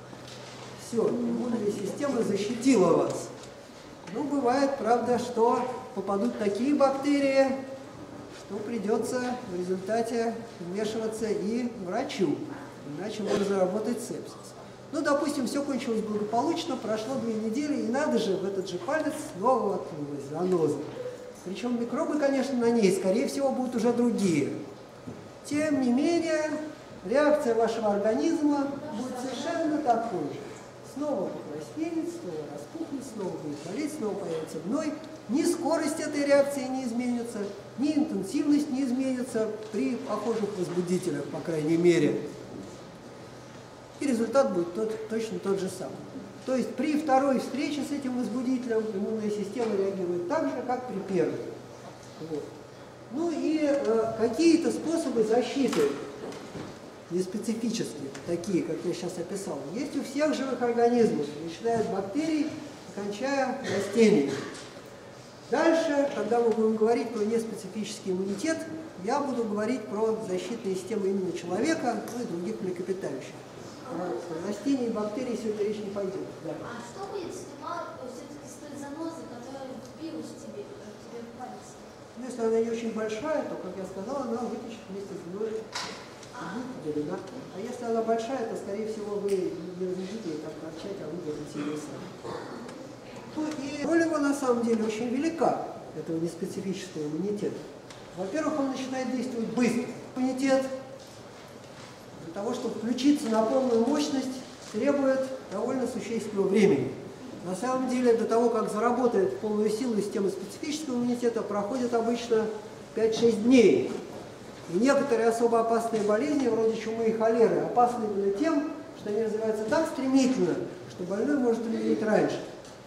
Все, иммунная система защитила вас. Ну, бывает, правда, что попадут такие бактерии, что придется в результате вмешиваться и врачу, иначе можно заработать сепсис. Ну, допустим, все кончилось благополучно, прошло 2 недели, и надо же, в этот же палец снова воткнулась заноза. Причем микробы, конечно, на ней, скорее всего, будут уже другие. Тем не менее, реакция вашего организма будет совершенно такой же. Снова покраснеет, снова распухнет, снова будет болеть, снова появится гной. Ни скорость этой реакции не изменится, ни интенсивность не изменится при похожих возбудителях, по крайней мере. И результат будет точно тот же самый. То есть при второй встрече с этим возбудителем иммунная система реагирует так же, как при первой. Вот. Ну и какие-то способы защиты, неспецифические, такие, как я сейчас описал, есть у всех живых организмов, начиная от бактерий, кончая растениями. Дальше, когда мы будем говорить про неспецифический иммунитет, я буду говорить про защитные системы именно человека, ну и других млекопитающих. Про растения и бактерии сегодня речь не пойдет. Да. А что будет, если все-таки с той занозой, которая впилась тебе в палец? Ну, если она не очень большая, то, как я сказал, она вытечет вместе с гной. Да? А если она большая, то, скорее всего, вы не разрешите ей там торчать, а выдержите ее сами. Ну, и роль его, на самом деле, очень велика, этого неспецифического иммунитета. Во-первых, он начинает действовать быстро. Иммунитет для того, чтобы включиться на полную мощность, требует довольно существенного времени. На самом деле, до того, как заработает в полную силу система специфического иммунитета, проходит обычно 5-6 дней. И некоторые особо опасные болезни, вроде чумы и холеры, опасны именно тем, что они развиваются так стремительно, что больной может умереть раньше.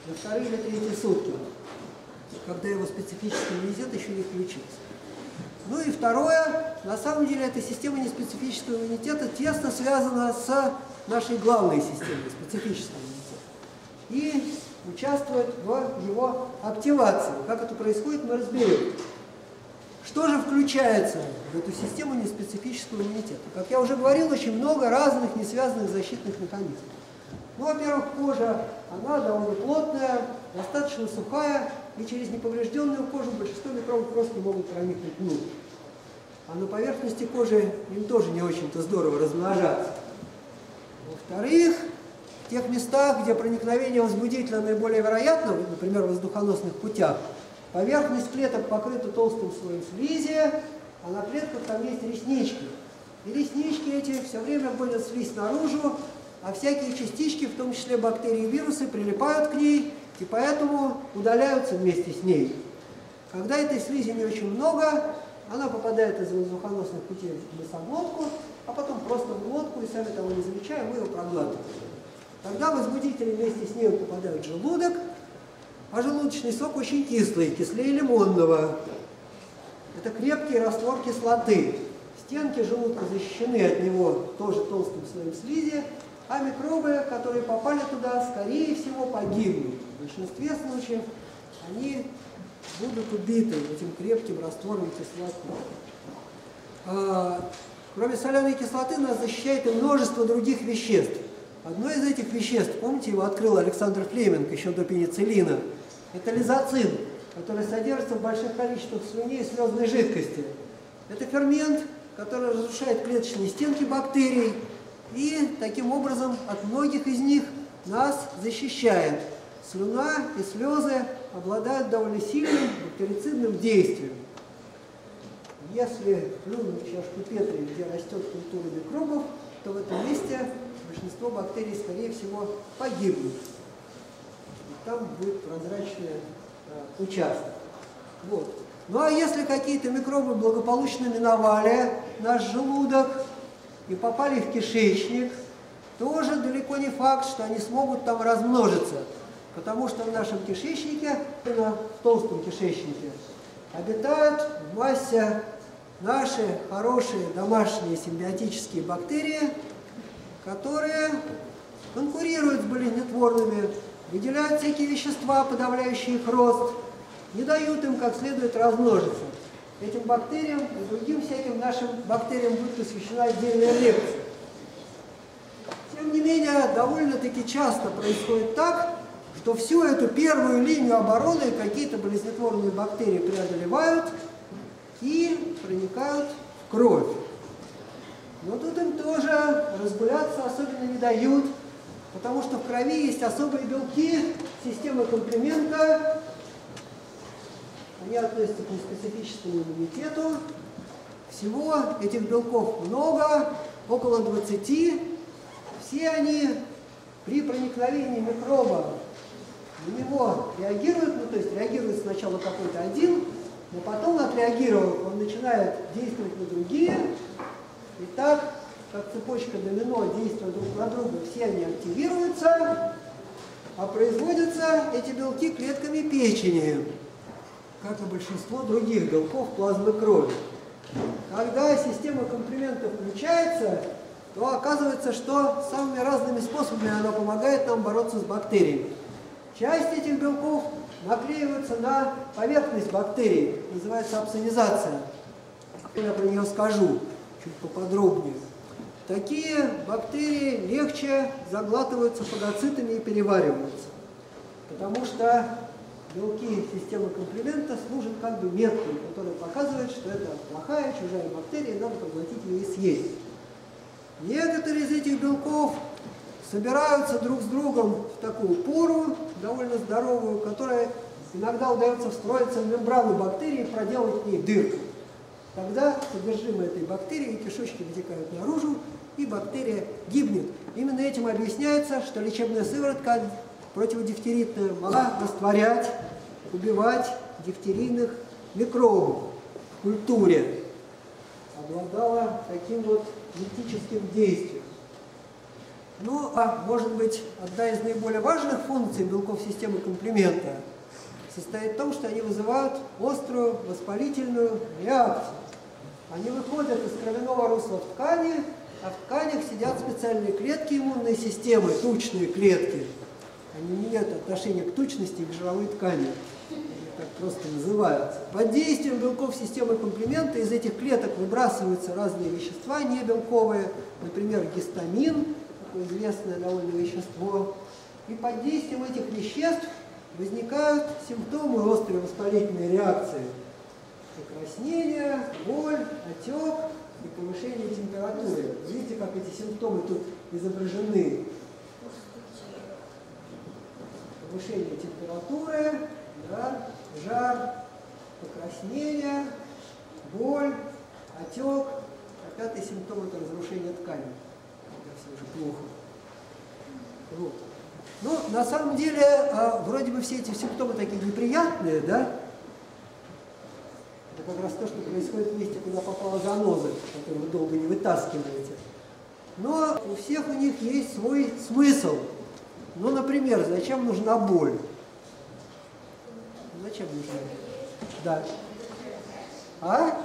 на вторые или третьи сутки, когда его специфический иммунитет еще не включился. Ну и второе, на самом деле эта система неспецифического иммунитета тесно связана с нашей главной системой специфического иммунитета и участвует в его активации. Как это происходит, мы разберем. Что же включается в эту систему неспецифического иммунитета? Как я уже говорил, очень много разных несвязанных защитных механизмов. Ну, во-первых, кожа, она довольно плотная, достаточно сухая, и через неповрежденную кожу большинство микробов просто не могут проникнуть внутрь. А на поверхности кожи им тоже не очень-то здорово размножаться. Во-вторых, в тех местах, где проникновение возбудителя наиболее вероятно, например, в воздухоносных путях, поверхность клеток покрыта толстым слоем слизи, а на клетках там есть реснички. И реснички эти все время гонят слизь наружу, а всякие частички, в том числе бактерии и вирусы, прилипают к ней и поэтому удаляются вместе с ней. Когда этой слизи не очень много, она попадает из воздухоносных путей в носоглотку, а потом просто в глотку, и сами того не замечая, мы ее проглатываем. Тогда возбудители вместе с ней попадают в желудок, а желудочный сок очень кислый, кислее лимонного. Это крепкий раствор кислоты. Стенки желудка защищены от него тоже толстым слоем слизи, а микробы, которые попали туда, скорее всего погибнут. В большинстве случаев они будут убиты этим крепким раствором кислоты. Кроме соляной кислоты нас защищает и множество других веществ. Одно из этих веществ, помните, его открыл Александр Флеминг еще до пенициллина, это лизоцин, который содержится в больших количествах в слюне и слезной жидкости. Это фермент, который разрушает клеточные стенки бактерий и таким образом от многих из них нас защищает. Слюна и слезы обладают довольно сильным бактерицидным действием. Если плюнуть в чашку Петри, где растет культура микробов, то в этом месте большинство бактерий, скорее всего, погибнут. И там будет прозрачный участок. Вот. Ну а если какие-то микробы благополучно миновали наш желудок и попали в кишечник, тоже далеко не факт, что они смогут там размножиться. Потому что в нашем кишечнике, в толстом кишечнике, обитают в массе наши хорошие домашние симбиотические бактерии, которые конкурируют с болезнетворными, выделяют всякие вещества, подавляющие их рост, не дают им как следует размножиться. Этим бактериям и другим всяким нашим бактериям будет посвящена отдельная лекция. Тем не менее, довольно-таки часто происходит так, что всю эту первую линию обороны какие-то болезнетворные бактерии преодолевают и проникают в кровь. Но тут им тоже разгуляться особенно не дают, потому что в крови есть особые белки системы комплимента. Они относятся к неспецифическому иммунитету. Всего этих белков много, около 20. Все они при проникновении микроба на него реагируют, ну то есть реагирует сначала какой-то один, но потом, отреагировав, он начинает действовать на другие. И так, как цепочка домино, действуя друг на друга, все они активируются, а производятся эти белки клетками печени, как и большинство других белков плазмы крови. Когда система комплимента включается, то оказывается, что самыми разными способами она помогает нам бороться с бактериями. Часть этих белков наклеиваются на поверхность бактерий, называется апсонизация. Я про нее скажу чуть поподробнее. Такие бактерии легче заглатываются фагоцитами и перевариваются, потому что белки системы комплимента служат как бы меткой, которая показывает, что это плохая, чужая бактерия, и надо проглотить ее и съесть. Некоторые из этих белков собираются друг с другом в такую пору, довольно здоровую, которая иногда удается встроиться в мембрану бактерии и проделать в ней дырку. Тогда содержимое этой бактерии и кишечки вытекают наружу, и бактерия гибнет. Именно этим объясняется, что лечебная сыворотка противодифтеритная могла растворять, убивать дифтерийных микробов в культуре. Обладала таким вот литическим действием. Ну, а может быть, одна из наиболее важных функций белков системы комплимента состоит в том, что они вызывают острую воспалительную реакцию. Они выходят из кровяного русла в ткани, а в тканях сидят специальные клетки иммунной системы, тучные клетки. Они не имеют отношения к тучности и к жировой ткани. Они так просто называются. Под действием белков системы комплимента из этих клеток выбрасываются разные вещества небелковые, например, гистамин, такое известное довольно вещество. И под действием этих веществ возникают симптомы острой воспалительной реакции. Покраснение, боль, отек и повышение температуры. Видите, как эти симптомы тут изображены? Повышение температуры, да, жар, покраснение, боль, отек. А пятый симптом – это разрушение ткани. Это все уже плохо. Вот. Ну, на самом деле, вроде бы все эти симптомы такие неприятные, да? Это как раз то, что происходит в месте, куда попала заноза, которую вы долго не вытаскиваете. Но у всех у них есть свой смысл. Ну, например, зачем нужна боль? Зачем нужна боль? Да. А?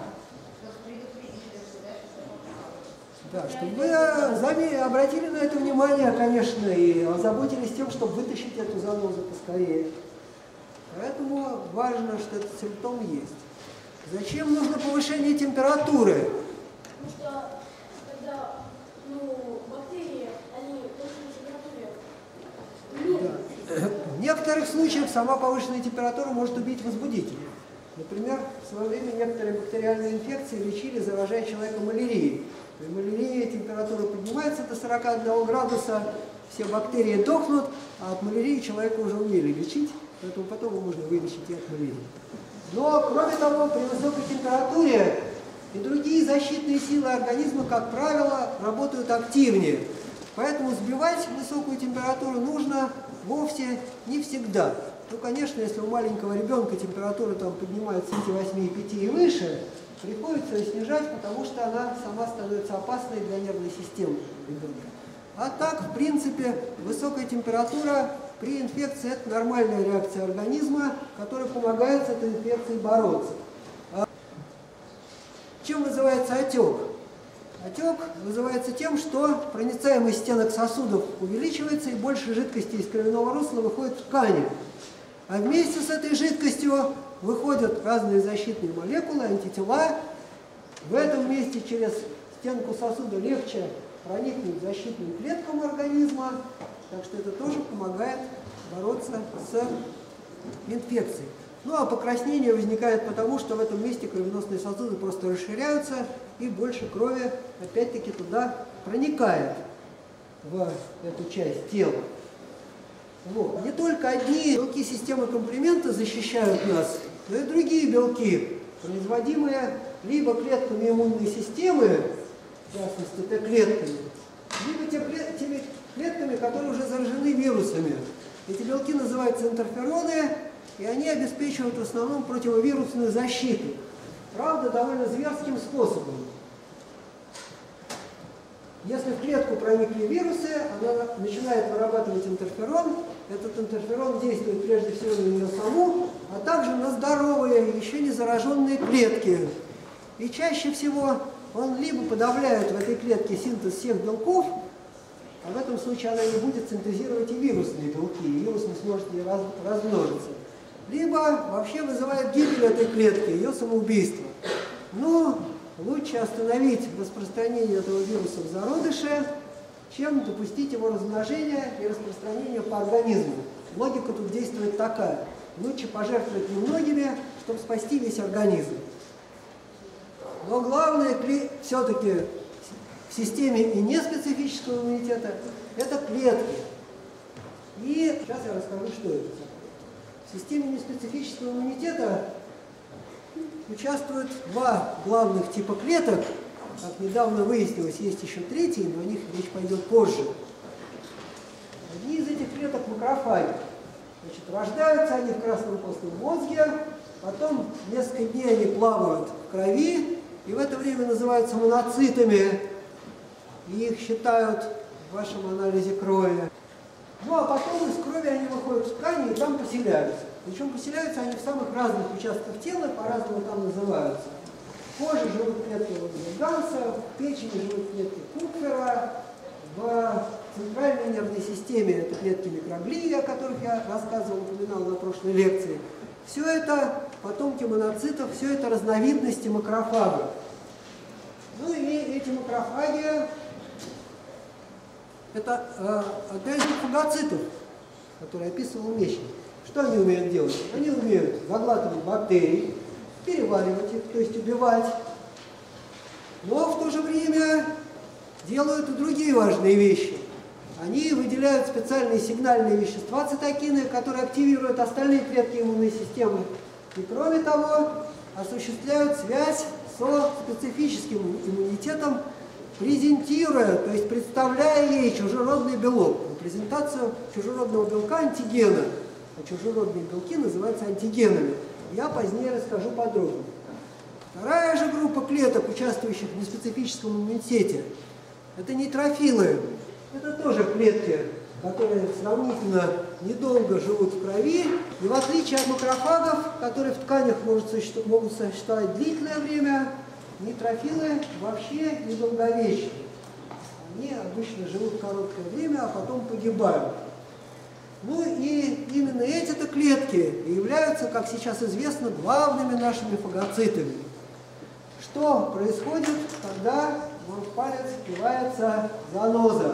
Да, чтобы вы обратили на это внимание, конечно, и озаботились тем, чтобы вытащить эту занозу поскорее. Поэтому важно, что этот симптом есть. Зачем нужно повышение температуры? Потому что когда бактерии, они повышенной температуре. Да. В некоторых случаях сама повышенная температура может убить возбудитель. Например, в свое время некоторые бактериальные инфекции лечили, заражая человека малярией. При малярии температура поднимается до 41 градуса, все бактерии дохнут, а от малярии человека уже умели лечить, поэтому потом его можно вылечить и от малярии. Но, кроме того, при высокой температуре и другие защитные силы организма, как правило, работают активнее. Поэтому сбивать высокую температуру нужно вовсе не всегда. Ну, конечно, если у маленького ребенка температура там поднимается 8,5 и выше, приходится ее снижать, потому что она сама становится опасной для нервной системы ребенка. А так, в принципе, высокая температура при инфекции – это нормальная реакция организма, которая помогает с этой инфекцией бороться. Чем вызывается отек? Отек вызывается тем, что проницаемость стенок сосудов увеличивается и больше жидкости из кровяного русла выходит в ткани. А вместе с этой жидкостью выходят разные защитные молекулы, антитела. В этом месте через стенку сосуда легче проникнуть к защитным клеткам организма, так что это тоже помогает бороться с инфекцией. Ну а покраснение возникает потому, что в этом месте кровеносные сосуды просто расширяются, и больше крови опять-таки туда проникает, в эту часть тела. Вот. Не только одни белки системы комплимента защищают нас, но и другие белки, производимые либо клетками иммунной системы, в частности Т-клетками, либо теми клетками, которые уже заражены вирусами. Эти белки называются интерфероны, и они обеспечивают в основном противовирусную защиту. Правда, довольно зверским способом. Если в клетку проникли вирусы, она начинает вырабатывать интерферон. Этот интерферон действует прежде всего на нее саму, а также на здоровые, еще не зараженные клетки. И чаще всего он либо подавляет в этой клетке синтез всех белков, а в этом случае она не будет синтезировать и вирусные белки, и вирус не сможет размножиться. Либо вообще вызывает гибель этой клетки, ее самоубийство. Но лучше остановить распространение этого вируса в зародыше, чем допустить его размножение и распространение по организму. Логика тут действует такая. Лучше пожертвовать немногими, чтобы спасти весь организм. Но главное все-таки в системе и неспецифического иммунитета – это клетки. И сейчас я расскажу, что это такое. В системе неспецифического иммунитета участвуют два главных типа клеток. Как недавно выяснилось, есть еще третий, но о них речь пойдет позже. Одни из этих клеток макрофаги. Значит, рождаются они в красном костном мозге, потом несколько дней они плавают в крови, и в это время называются моноцитами. И их считают в вашем анализе крови. Ну а потом из крови они выходят в ткани и там поселяются. Причем поселяются они в самых разных участках тела, по-разному там называются. В коже живут клетки Ганса, в печени живут клетки Купфера, в центральной нервной системе это клетки микроглии, о которых я рассказывал, упоминал на прошлой лекции. Все это потомки моноцитов, все это разновидности макрофагов. Ну и эти макрофаги — это одна из фагоцитов, который описывал Мечник. Что они умеют делать? Они умеют заглатывать бактерии, переваривать их, то есть убивать, но в то же время делают и другие важные вещи. Они выделяют специальные сигнальные вещества, цитокины, которые активируют остальные клетки иммунной системы. И кроме того, осуществляют связь со специфическим иммунитетом, презентируя, то есть представляя ей чужеродный белок. Презентацию чужеродного белка антигена. А чужеродные белки называются антигенами. Я позднее расскажу подробнее. Вторая же группа клеток, участвующих в неспецифическом иммунитете, это нейтрофилы. Это тоже клетки, которые сравнительно недолго живут в крови. И в отличие от макрофагов, которые в тканях могут существовать длительное время, нейтрофилы вообще недолговечны. Они обычно живут короткое время, а потом погибают. Ну и именно эти-то клетки являются, как сейчас известно, главными нашими фагоцитами. Что происходит, когда в палец впивается заноза?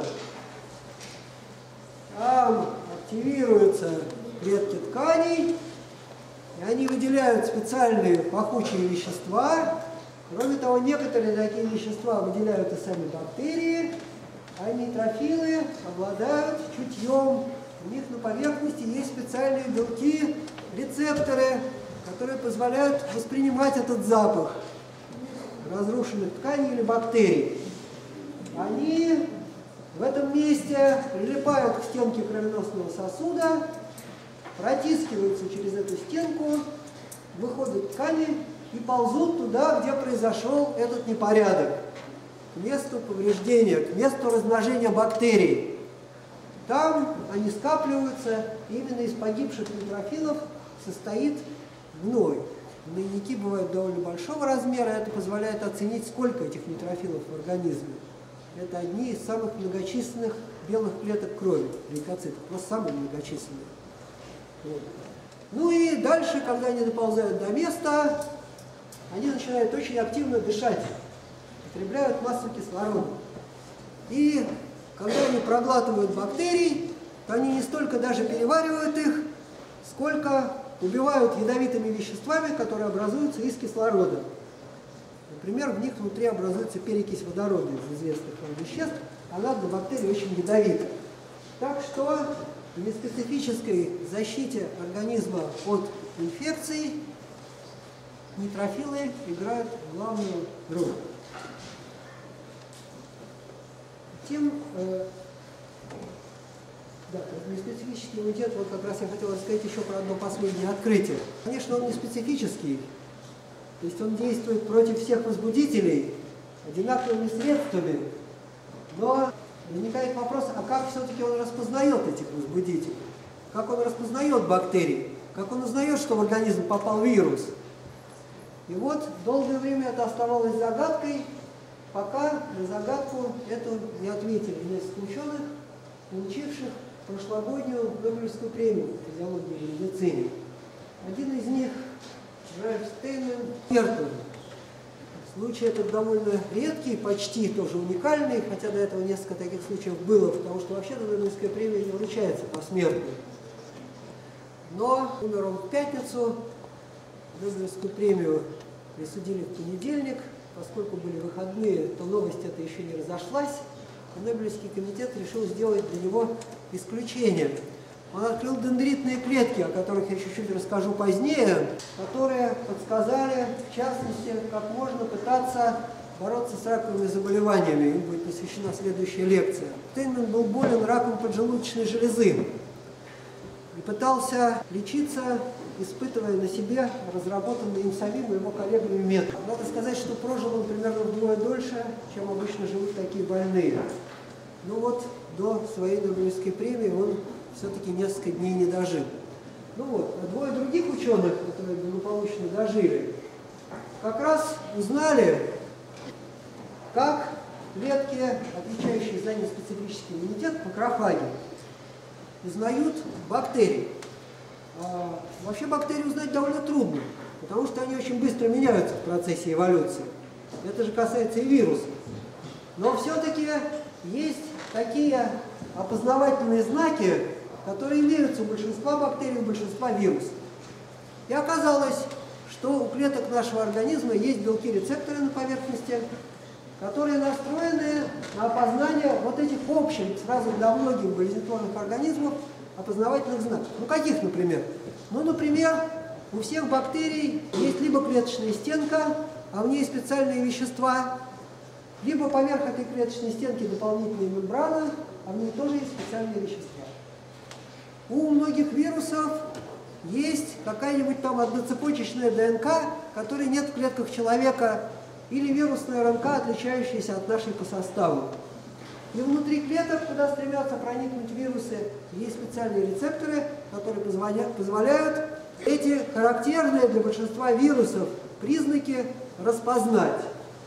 Там активируются клетки тканей, и они выделяют специальные пахучие вещества. Кроме того, некоторые такие вещества выделяют и сами бактерии, а нейтрофилы обладают чутьем. У них на поверхности есть специальные белки, рецепторы, которые позволяют воспринимать этот запах разрушенных тканей или бактерий. Они в этом месте прилипают к стенке кровеносного сосуда, протискиваются через эту стенку, выходят в ткани и ползут туда, где произошел этот непорядок, к месту повреждения, к месту размножения бактерий. Там они скапливаются, и именно из погибших нейтрофилов состоит гной. Гнойники бывают довольно большого размера, это позволяет оценить, сколько этих нейтрофилов в организме. Это одни из самых многочисленных белых клеток крови, лейкоцитов, просто самые многочисленные. Вот. Ну и дальше, когда они доползают до места, они начинают очень активно дышать, потребляют массу кислорода. И когда они проглатывают бактерий, то они не столько даже переваривают их, сколько убивают ядовитыми веществами, которые образуются из кислорода. Например, в них внутри образуется перекись водорода из известных вам веществ, она для бактерий очень ядовита. Так что в неспецифической защите организма от инфекций нейтрофилы играют главную роль. Тем, да, неспецифический иммунитет, вот как раз я хотел рассказать еще про одно последнее открытие. Конечно, он не специфический, то есть он действует против всех возбудителей одинаковыми средствами, но возникает вопрос, а как все-таки он распознает этих возбудителей? Как он распознает бактерии? Как он узнает, что в организм попал вирус? И вот долгое время это оставалось загадкой, пока на загадку эту не ответили несколько ученых, получивших прошлогоднюю Нобелевскую премию по физиологии и медицине. Один из них — Ральф Стейнман. Случай этот довольно редкий, почти тоже уникальный, хотя до этого несколько таких случаев было, потому что вообще Нобелевская премия не вручается посмертно. Но умер он в пятницу, Нобелевскую премию присудили в понедельник. Поскольку были выходные, то новость эта еще не разошлась, и Нобелевский комитет решил сделать для него исключение. Он открыл дендритные клетки, о которых я чуть-чуть расскажу позднее, которые подсказали, в частности, как можно пытаться бороться с раковыми заболеваниями. Им будет посвящена следующая лекция. Стейнман был болен раком поджелудочной железы и пытался лечиться, испытывая на себе разработанный им самим и его коллегами метод. Надо сказать, что прожил он примерно вдвое дольше, чем обычно живут такие больные. Ну вот, до своей Нобелевской премии он все-таки несколько дней не дожил. Ну вот, а двое других ученых, которые благополучно дожили, как раз узнали, как клетки, отвечающие за неспецифический иммунитет, макрофаги, узнают бактерии. Вообще бактерии узнать довольно трудно, потому что они очень быстро меняются в процессе эволюции. Это же касается и вирусов. Но все-таки есть такие опознавательные знаки, которые имеются у большинства бактерий, у большинства вирусов. И оказалось, что у клеток нашего организма есть белки-рецепторы на поверхности, которые настроены на опознание вот этих общих, сразу для многих болезнетворных организмов, опознавательных знаков. Ну, каких, например? Ну, например, у всех бактерий есть либо клеточная стенка, а в ней специальные вещества, либо поверх этой клеточной стенки дополнительная мембрана, а в ней тоже есть специальные вещества. У многих вирусов есть какая-нибудь там одноцепочечная ДНК, которой нет в клетках человека, или вирусная РНК, отличающаяся от нашей по составу. И внутри клеток, куда стремятся проникнуть вирусы, есть специальные рецепторы, которые позволяют эти характерные для большинства вирусов признаки распознать.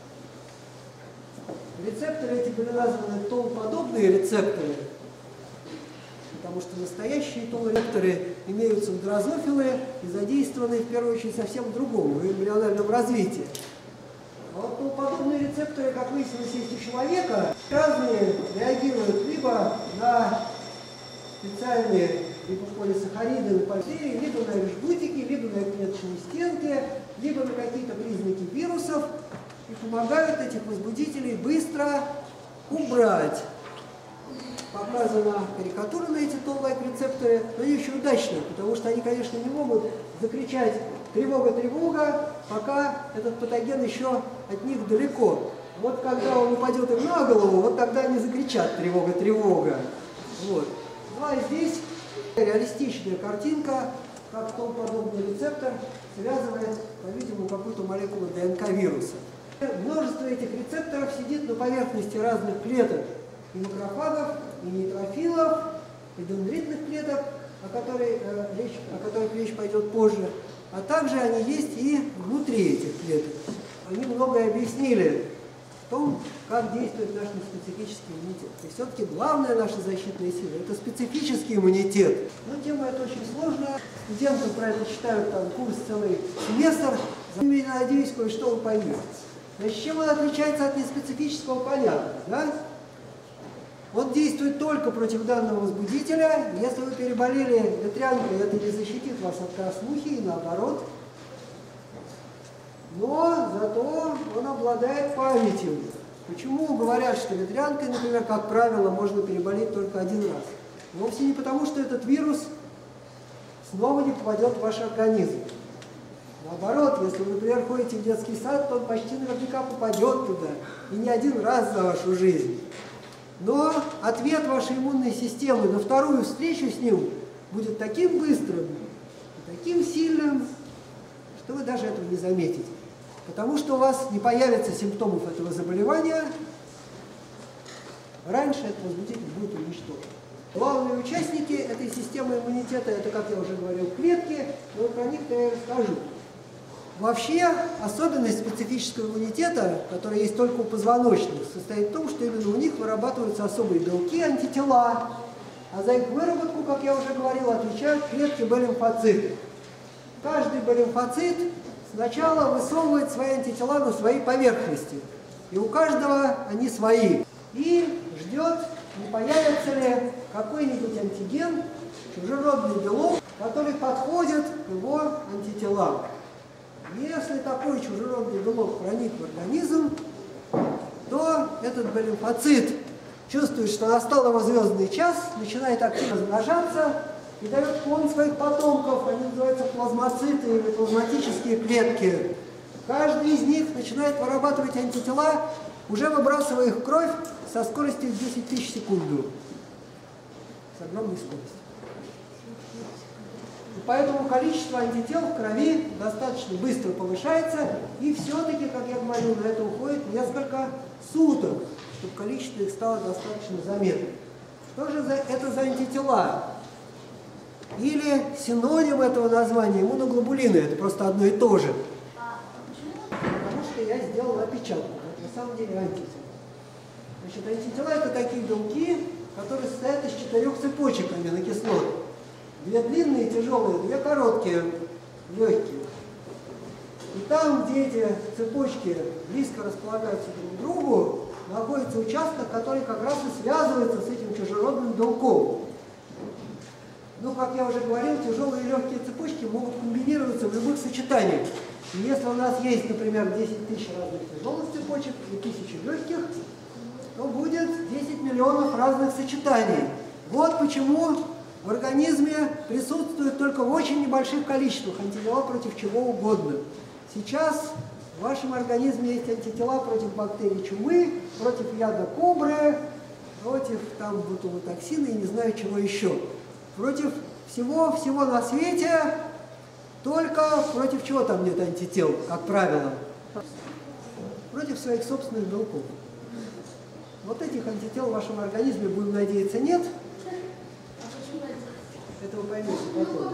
Рецепторы эти были названы толподобные рецепторы, потому что настоящие толрецепторы имеются у дрозофилы и задействованы в первую очередь совсем в другом, в эмбриональном развитии. А вот толподобные рецепторы, как выяснилось, есть у человека, разные реагируют либо на специальные липополисахариды, на бактерии, либо на жгутики, либо на клеточные стенки, либо на какие-то признаки вирусов, и помогают этих возбудителей быстро убрать. Показана карикатура на эти толлайк-рецепторы, но они очень удачные, потому что они, конечно, не могут закричать «тревога, тревога», пока этот патоген еще от них далеко. Вот когда он упадет им на голову, вот тогда они закричат «тревога, тревога». Вот. Ну а здесь реалистичная картинка, как толподобный рецептор связывает, по-видимому, какую-то молекулу ДНК вируса. Множество этих рецепторов сидит на поверхности разных клеток, и макрофагов, и нейтрофилов, и дендритных клеток, о которых речь пойдет позже, а также они есть и внутри этих клеток. Они многое объяснили в том, как действует наш неспецифический иммунитет. И все-таки главная наша защитная сила – это специфический иммунитет. Но тема эта очень сложная. Студенты про это читают там курс целый семестр. Я надеюсь, кое-что вы поймете. Значит, чем он отличается от неспецифического, понятно, да? Он действует только против данного возбудителя. Если вы переболели ветрянкой, это не защитит вас от краснухи и наоборот. Но зато он обладает памятью. Почему говорят, что ветрянкой, например, как правило, можно переболеть только один раз? Вовсе не потому, что этот вирус снова не попадет в ваш организм. Наоборот, если вы, например, ходите в детский сад, то он почти наверняка попадет туда. И не один раз за вашу жизнь. Но ответ вашей иммунной системы на вторую встречу с ним будет таким быстрым и таким сильным, что вы даже этого не заметите. Потому что у вас не появится симптомов этого заболевания, раньше этот возбудитель будет уничтожен. Главные участники этой системы иммунитета, это, как я уже говорил, клетки, но про них-то я расскажу. Вообще, особенность специфического иммунитета, которая есть только у позвоночных, состоит в том, что именно у них вырабатываются особые белки, антитела, а за их выработку, как я уже говорил, отвечают клетки Б-лимфоциты. Каждый Б-лимфоцит сначала высовывает свои антитела на своей поверхности, и у каждого они свои, и ждет, не появится ли какой-нибудь антиген, чужеродный белок, который подходит к его антителам. Если такой чужеродный белок проник в организм, то этот Б-лимфоцит чувствует, что настал его звездный час, начинает активно размножаться и дает клон своих потомков, они называются плазмоциты или плазматические клетки. Каждый из них начинает вырабатывать антитела, уже выбрасывая их в кровь со скоростью 10 тысяч в секунду. С огромной скоростью. И поэтому количество антител в крови достаточно быстро повышается, и все-таки, как я говорил, на это уходит несколько суток, чтобы количество их стало достаточно заметным. Что же это за антитела? Или синоним этого названия иммуноглобулины, это просто одно и то же. Потому что я сделал опечатку, это на самом деле антитела. Значит, антитела это такие белки, которые состоят из 4 цепочек аминокислот. 2 длинные, тяжелые, 2 короткие, легкие. И там, где эти цепочки близко располагаются друг к другу, находится участок, который как раз и связывается с этим чужеродным белком. Ну, как я уже говорил, тяжелые и легкие цепочки могут комбинироваться в любых сочетаниях. И если у нас есть, например, 10 тысяч разных тяжелых цепочек и 1000 легких, то будет 10 миллионов разных сочетаний. Вот почему в организме присутствует только в очень небольших количествах антитела против чего угодно. Сейчас в вашем организме есть антитела против бактерий чумы, против яда кобры, против там ботулотоксина и не знаю чего еще. Против всего на свете, только против чего там нет антител, как правило? Против своих собственных белков. Вот этих антител в вашем организме, будем надеяться, нет. Это вы поймете потом.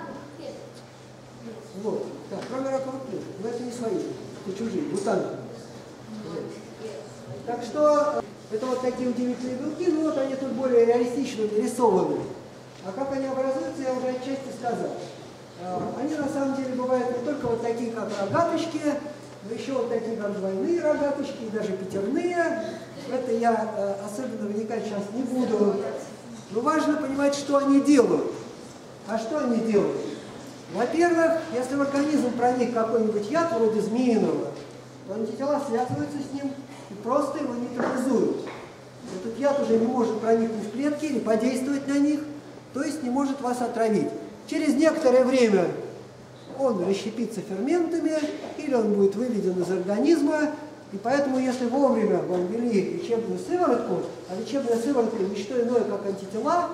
Вот. Так, кроме раковых клеток. Но это не свои, это чужие, мутанты. Вот. Так что это вот такие удивительные белки, но вот они тут более реалистично нарисованы. А как они образуются, я уже отчасти сказал. Они на самом деле бывают не только вот такие, как рогаточки, но еще вот такие, как двойные рогаточки, и даже пятерные. В это я особенно вникать сейчас не буду. Но важно понимать, что они делают. А что они делают? Во-первых, если в организм проник какой-нибудь яд, вроде змеиного, то антитела связываются с ним и просто его нейтрализуют. Этот яд уже не может проникнуть в клетки или подействовать на них, то есть не может вас отравить. Через некоторое время он расщепится ферментами, или он будет выведен из организма, и поэтому, если вовремя вам ввели лечебную сыворотку, а лечебная сыворотка не что иное, как антитела,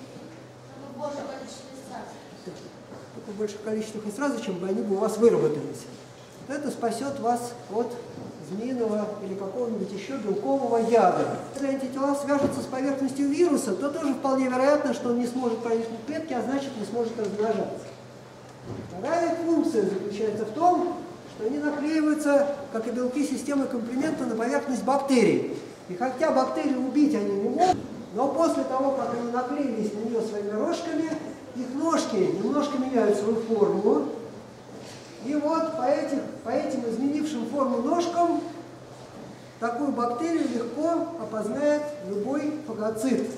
в больших количествах и сразу, чем бы они бы у вас выработались. Это спасет вас от змеиного или какого-нибудь еще белкового яда. Если антитела свяжутся с поверхностью вируса, то тоже вполне вероятно, что он не сможет проникнуть в клетки, а значит не сможет размножаться. Вторая функция заключается в том, что они наклеиваются, как и белки системы комплимента, на поверхность бактерий. И хотя бактерии убить они не могут, но после того, как они наклеились на нее своими рожками, их ножки немножко меняют свою форму. И вот по этим изменившим форму ножкам такую бактерию легко опознает любой фагоцит.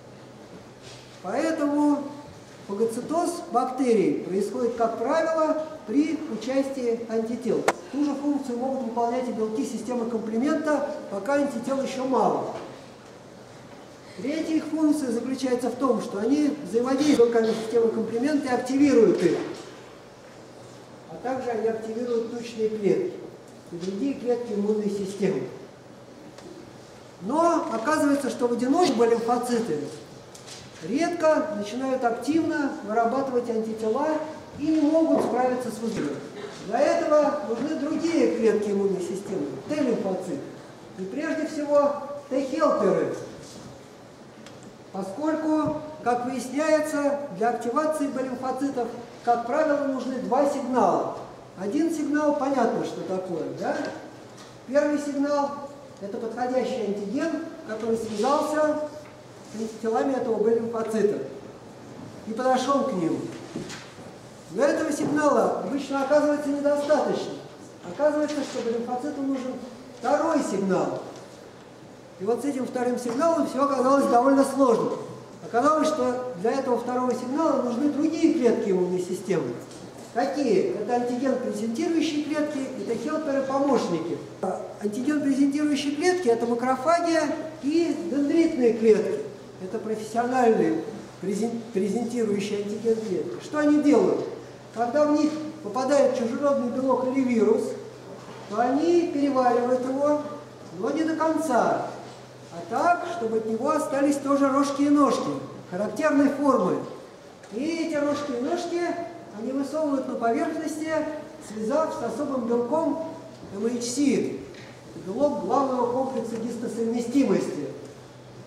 Поэтому фагоцитоз бактерий происходит, как правило, при участии антител. Ту же функцию могут выполнять и белки системы комплимента, пока антител еще мало. Третья их функция заключается в том, что они взаимодействуют с белками системы комплимента и активируют их. А также они активируют тучные клетки и другие клетки иммунной системы. Но оказывается, что в одиночку лимфоциты редко начинают активно вырабатывать антитела и не могут справиться с вызовом. Для этого нужны другие клетки иммунной системы, Т-лимфоциты. И прежде всего Т-хелперы. Поскольку, как выясняется, для активации Б-лимфоцитов, как правило, нужны 2 сигнала. Один сигнал, понятно, что такое, да? Первый сигнал – это подходящий антиген, который связался с антителами этого Б-лимфоцита и подошел к ним. Но этого сигнала обычно оказывается недостаточно. Оказывается, что Б-лимфоциту нужен второй сигнал. И вот с этим вторым сигналом все оказалось довольно сложно. Оказалось, что для этого второго сигнала нужны другие клетки иммунной системы. Какие? Это антиген-презентирующие клетки и Т-хелперы-помощники. Антиген-презентирующие клетки – это макрофаги и дендритные клетки. Это профессиональные презентирующие антиген-клетки. Что они делают? Когда в них попадает чужеродный белок или вирус, то они переваривают его, но не до конца, а так, чтобы от него остались тоже рожки и ножки, характерной формы. И эти рожки и ножки они высовывают на поверхности, связав с особым белком MHC. Это белок главного комплекса гистосовместимости.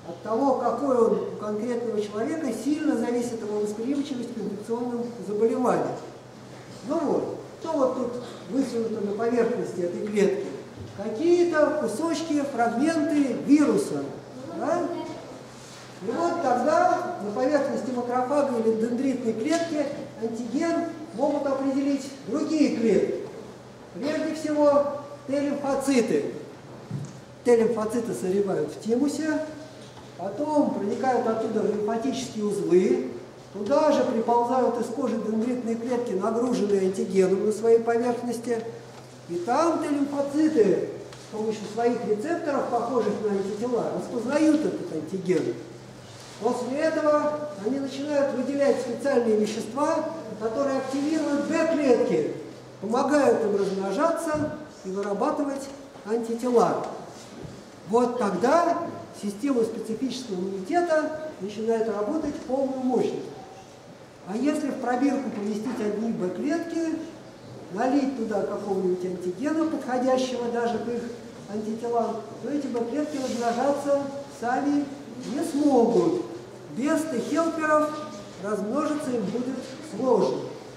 от того, какой он у конкретного человека, сильно зависит его восприимчивость к инфекционным заболеваниям. Ну вот, что вот тут высунуто на поверхности этой клетки? Какие-то кусочки, фрагменты вируса. Да? И вот тогда на поверхности макрофага или дендритной клетки антиген могут определить другие клетки. Прежде всего, Т-лимфоциты. Т-лимфоциты созревают в тимусе, потом проникают оттуда в лимфатические узлы, туда же приползают из кожи дендритные клетки, нагруженные антигеном на своей поверхности, и там Т-лимфоциты с помощью своих рецепторов, похожих на антитела, распознают этот антиген. После этого они начинают выделять специальные вещества, которые активируют Б-клетки, помогают им размножаться и вырабатывать антитела. Вот тогда система специфического иммунитета начинает работать в полную мощность. А если в пробирку поместить одни Б-клетки, налить туда какого-нибудь антигена, подходящего даже к их антителам, то эти Б-клетки размножаться сами не смогут. Без Т-хелперов размножиться им будет сложно.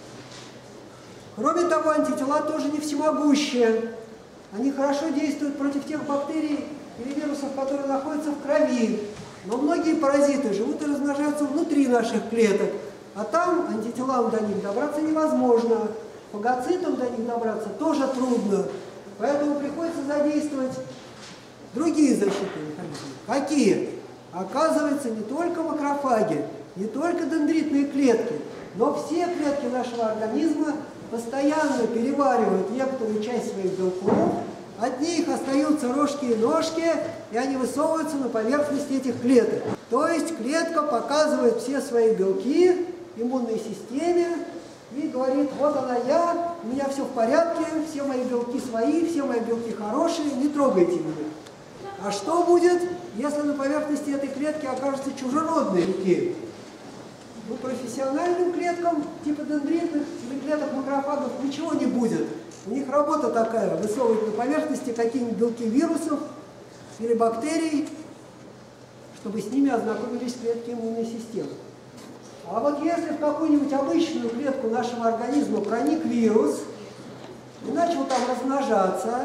Кроме того, антитела тоже не всемогущие. Они хорошо действуют против тех бактерий или вирусов, которые находятся в крови. Но многие паразиты живут и размножаются внутри наших клеток, а там антителам до них добраться невозможно. Фагоцитам до них добраться тоже трудно. Поэтому приходится задействовать другие защитные механизмы. Какие? Оказывается, не только макрофаги, не только дендритные клетки, но все клетки нашего организма постоянно переваривают некоторую часть своих белков, от них остаются рожки и ножки, и они высовываются на поверхность этих клеток. То есть клетка показывает все свои белки иммунной системе и говорит: вот она я, у меня все в порядке, все мои белки свои, все мои белки хорошие, не трогайте меня. А что будет, если на поверхности этой клетки окажутся чужеродные белки? Ну, профессиональным клеткам, типа дендритных или клеток макрофагов, ничего не будет. У них работа такая: высовывать на поверхности какие-нибудь белки вирусов или бактерий, чтобы с ними ознакомились клетки иммунной системы. А вот если в какую-нибудь обычную клетку нашего организма проник вирус и начал там размножаться,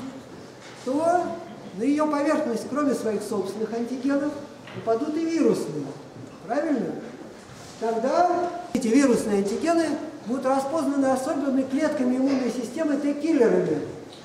то на ее поверхность, кроме своих собственных антигенов, попадут и вирусные. Правильно? Тогда эти вирусные антигены будут распознаны особенными клетками иммунной системы Т-киллерами.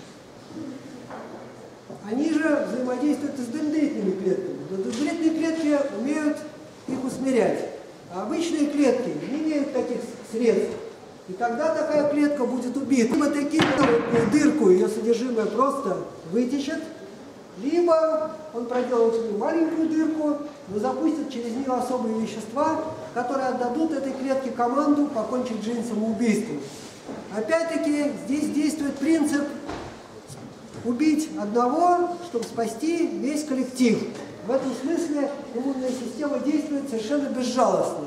Они же взаимодействуют и с дендритными клетками. Но дендритные клетки умеют их усмирять, а обычные клетки не имеют таких средств. И тогда такая клетка будет убита. Либо Т-киллер дырку, ее содержимое просто вытечет, либо он проделает в нее маленькую дырку, но запустит через нее особые вещества, которые отдадут этой клетке команду покончить жизнь самоубийством. Опять-таки здесь действует принцип убить одного, чтобы спасти весь коллектив. В этом смысле иммунная система действует совершенно безжалостно.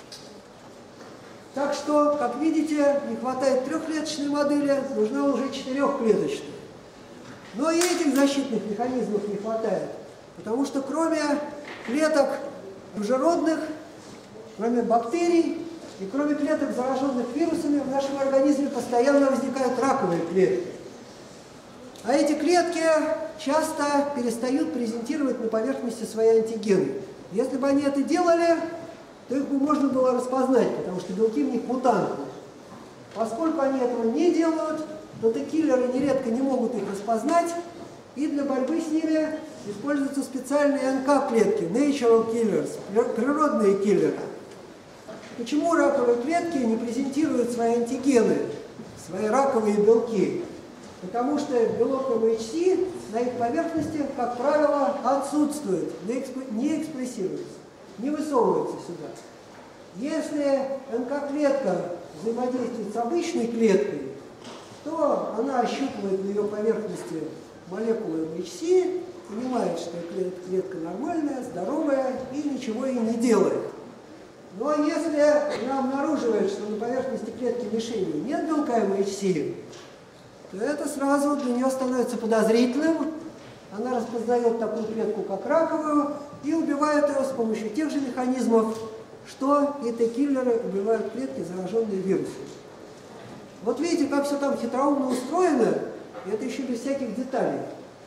Так что, как видите, не хватает трехклеточной модели, нужна уже четырехклеточная. Но и этих защитных механизмов не хватает, потому что кроме клеток чужеродных, кроме бактерий и кроме клеток, зараженных вирусами, в нашем организме постоянно возникают раковые клетки. А эти клетки часто перестают презентировать на поверхности свои антигены. Если бы они это делали, то их бы можно было распознать, потому что белки в них мутантные. Поскольку они этого не делают, то Т-киллеры нередко не могут их распознать, и для борьбы с ними используются специальные НК-клетки, natural killers, природные киллеры. Почему раковые клетки не презентируют свои антигены, свои раковые белки? Потому что белок МХС на их поверхности, как правило, отсутствует, не экспрессируется, не высовывается сюда. Если НК-клетка взаимодействует с обычной клеткой, то она ощупывает на ее поверхности молекулы МХС, понимает, что клетка нормальная, здоровая и ничего ей не делает. Но если она обнаруживает, что на поверхности клетки мишени нет белка МХС, то это сразу для нее становится подозрительным. она распознает такую клетку, как раковую, и убивает ее с помощью тех же механизмов, что и Т-киллеры убивают клетки, зараженные вирусом. Вот видите, как все там хитроумно устроено, и это еще без всяких деталей.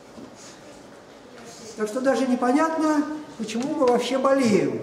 Так что даже непонятно, почему мы вообще болеем.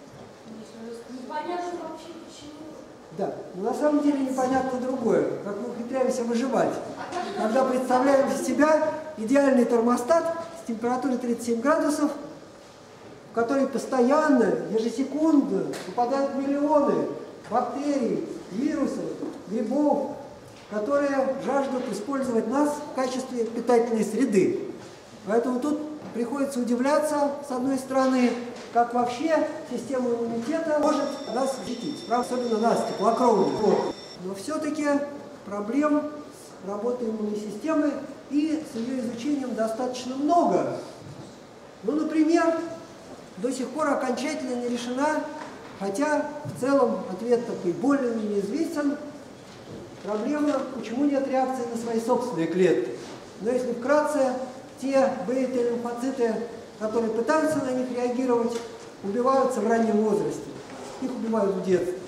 Непонятно вообще почему. Да, но на самом деле непонятно другое, как мы ухитряемся выживать. Когда представляем себя идеальный термостат с температурой 37 градусов, в который постоянно, ежесекундно попадают миллионы бактерий, вирусов, грибов, которые жаждут использовать нас в качестве питательной среды. Поэтому тут приходится удивляться, с одной стороны, как вообще система иммунитета может нас защитить, особенно нас, теплокровных. Но все-таки проблем с работой иммунной системы и с ее изучением достаточно много. Ну, например, до сих пор окончательно не решена, хотя в целом ответ такой более-менее известен, проблема, почему нет реакции на свои собственные клетки. Но если вкратце, те бета-лимфоциты, которые пытаются на них реагировать, убиваются в раннем возрасте. Их убивают в детстве.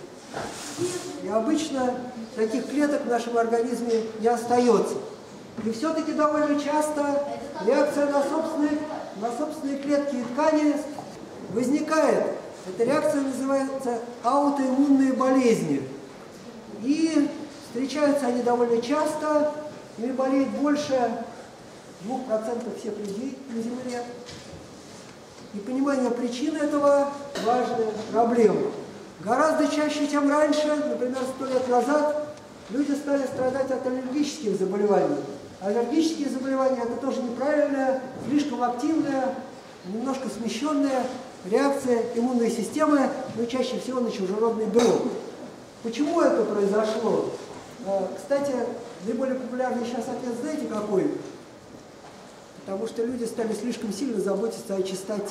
И обычно таких клеток в нашем организме не остается. И все-таки довольно часто реакция на собственные клетки и ткани возникает. Эта реакция называется аутоиммунные болезни. И встречаются они довольно часто, ими болеет больше 2% всех людей на Земле. И понимание причин этого – важная проблема. Гораздо чаще, чем раньше, например, 100 лет назад, люди стали страдать от аллергических заболеваний. Аллергические заболевания – это тоже неправильная, слишком активная, немножко смещенная реакция иммунной системы, но чаще всего на чужеродный белок. Почему это произошло? Кстати, наиболее популярный сейчас ответ знаете какой? Потому что люди стали слишком сильно заботиться о чистоте.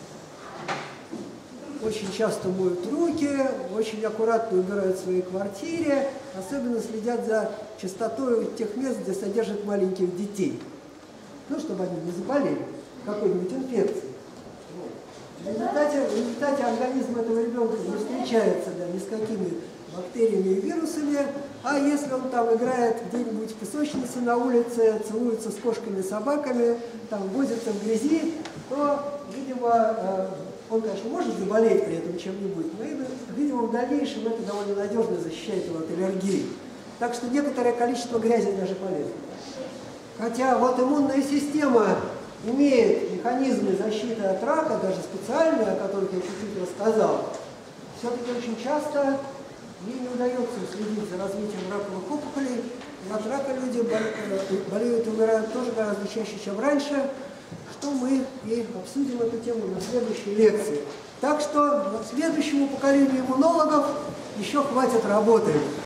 Очень часто моют руки, очень аккуратно убирают в своей квартире, особенно следят за чистотой тех мест, где содержат маленьких детей. Ну, чтобы они не заболели какой-нибудь инфекцией. В результате организм этого ребенка не встречается ни с какими бактериями и вирусами, а если он там играет где-нибудь в песочнице на улице, целуется с кошками и собаками, там возится в грязи, то, видимо, он, конечно, может заболеть при этом чем-нибудь, но, видимо, в дальнейшем это довольно надежно защищает его от аллергии. Так что некоторое количество грязи даже полезно. Хотя вот иммунная система имеет механизмы защиты от рака, даже специальные, о которых я чуть-чуть рассказал, все-таки очень часто ей не удается следить за развитием раковых опухолей, и от рака люди болеют и умирают тоже гораздо чаще, чем раньше, что мы и обсудим эту тему на следующей лекции. Так что следующему поколению иммунологов еще хватит работы.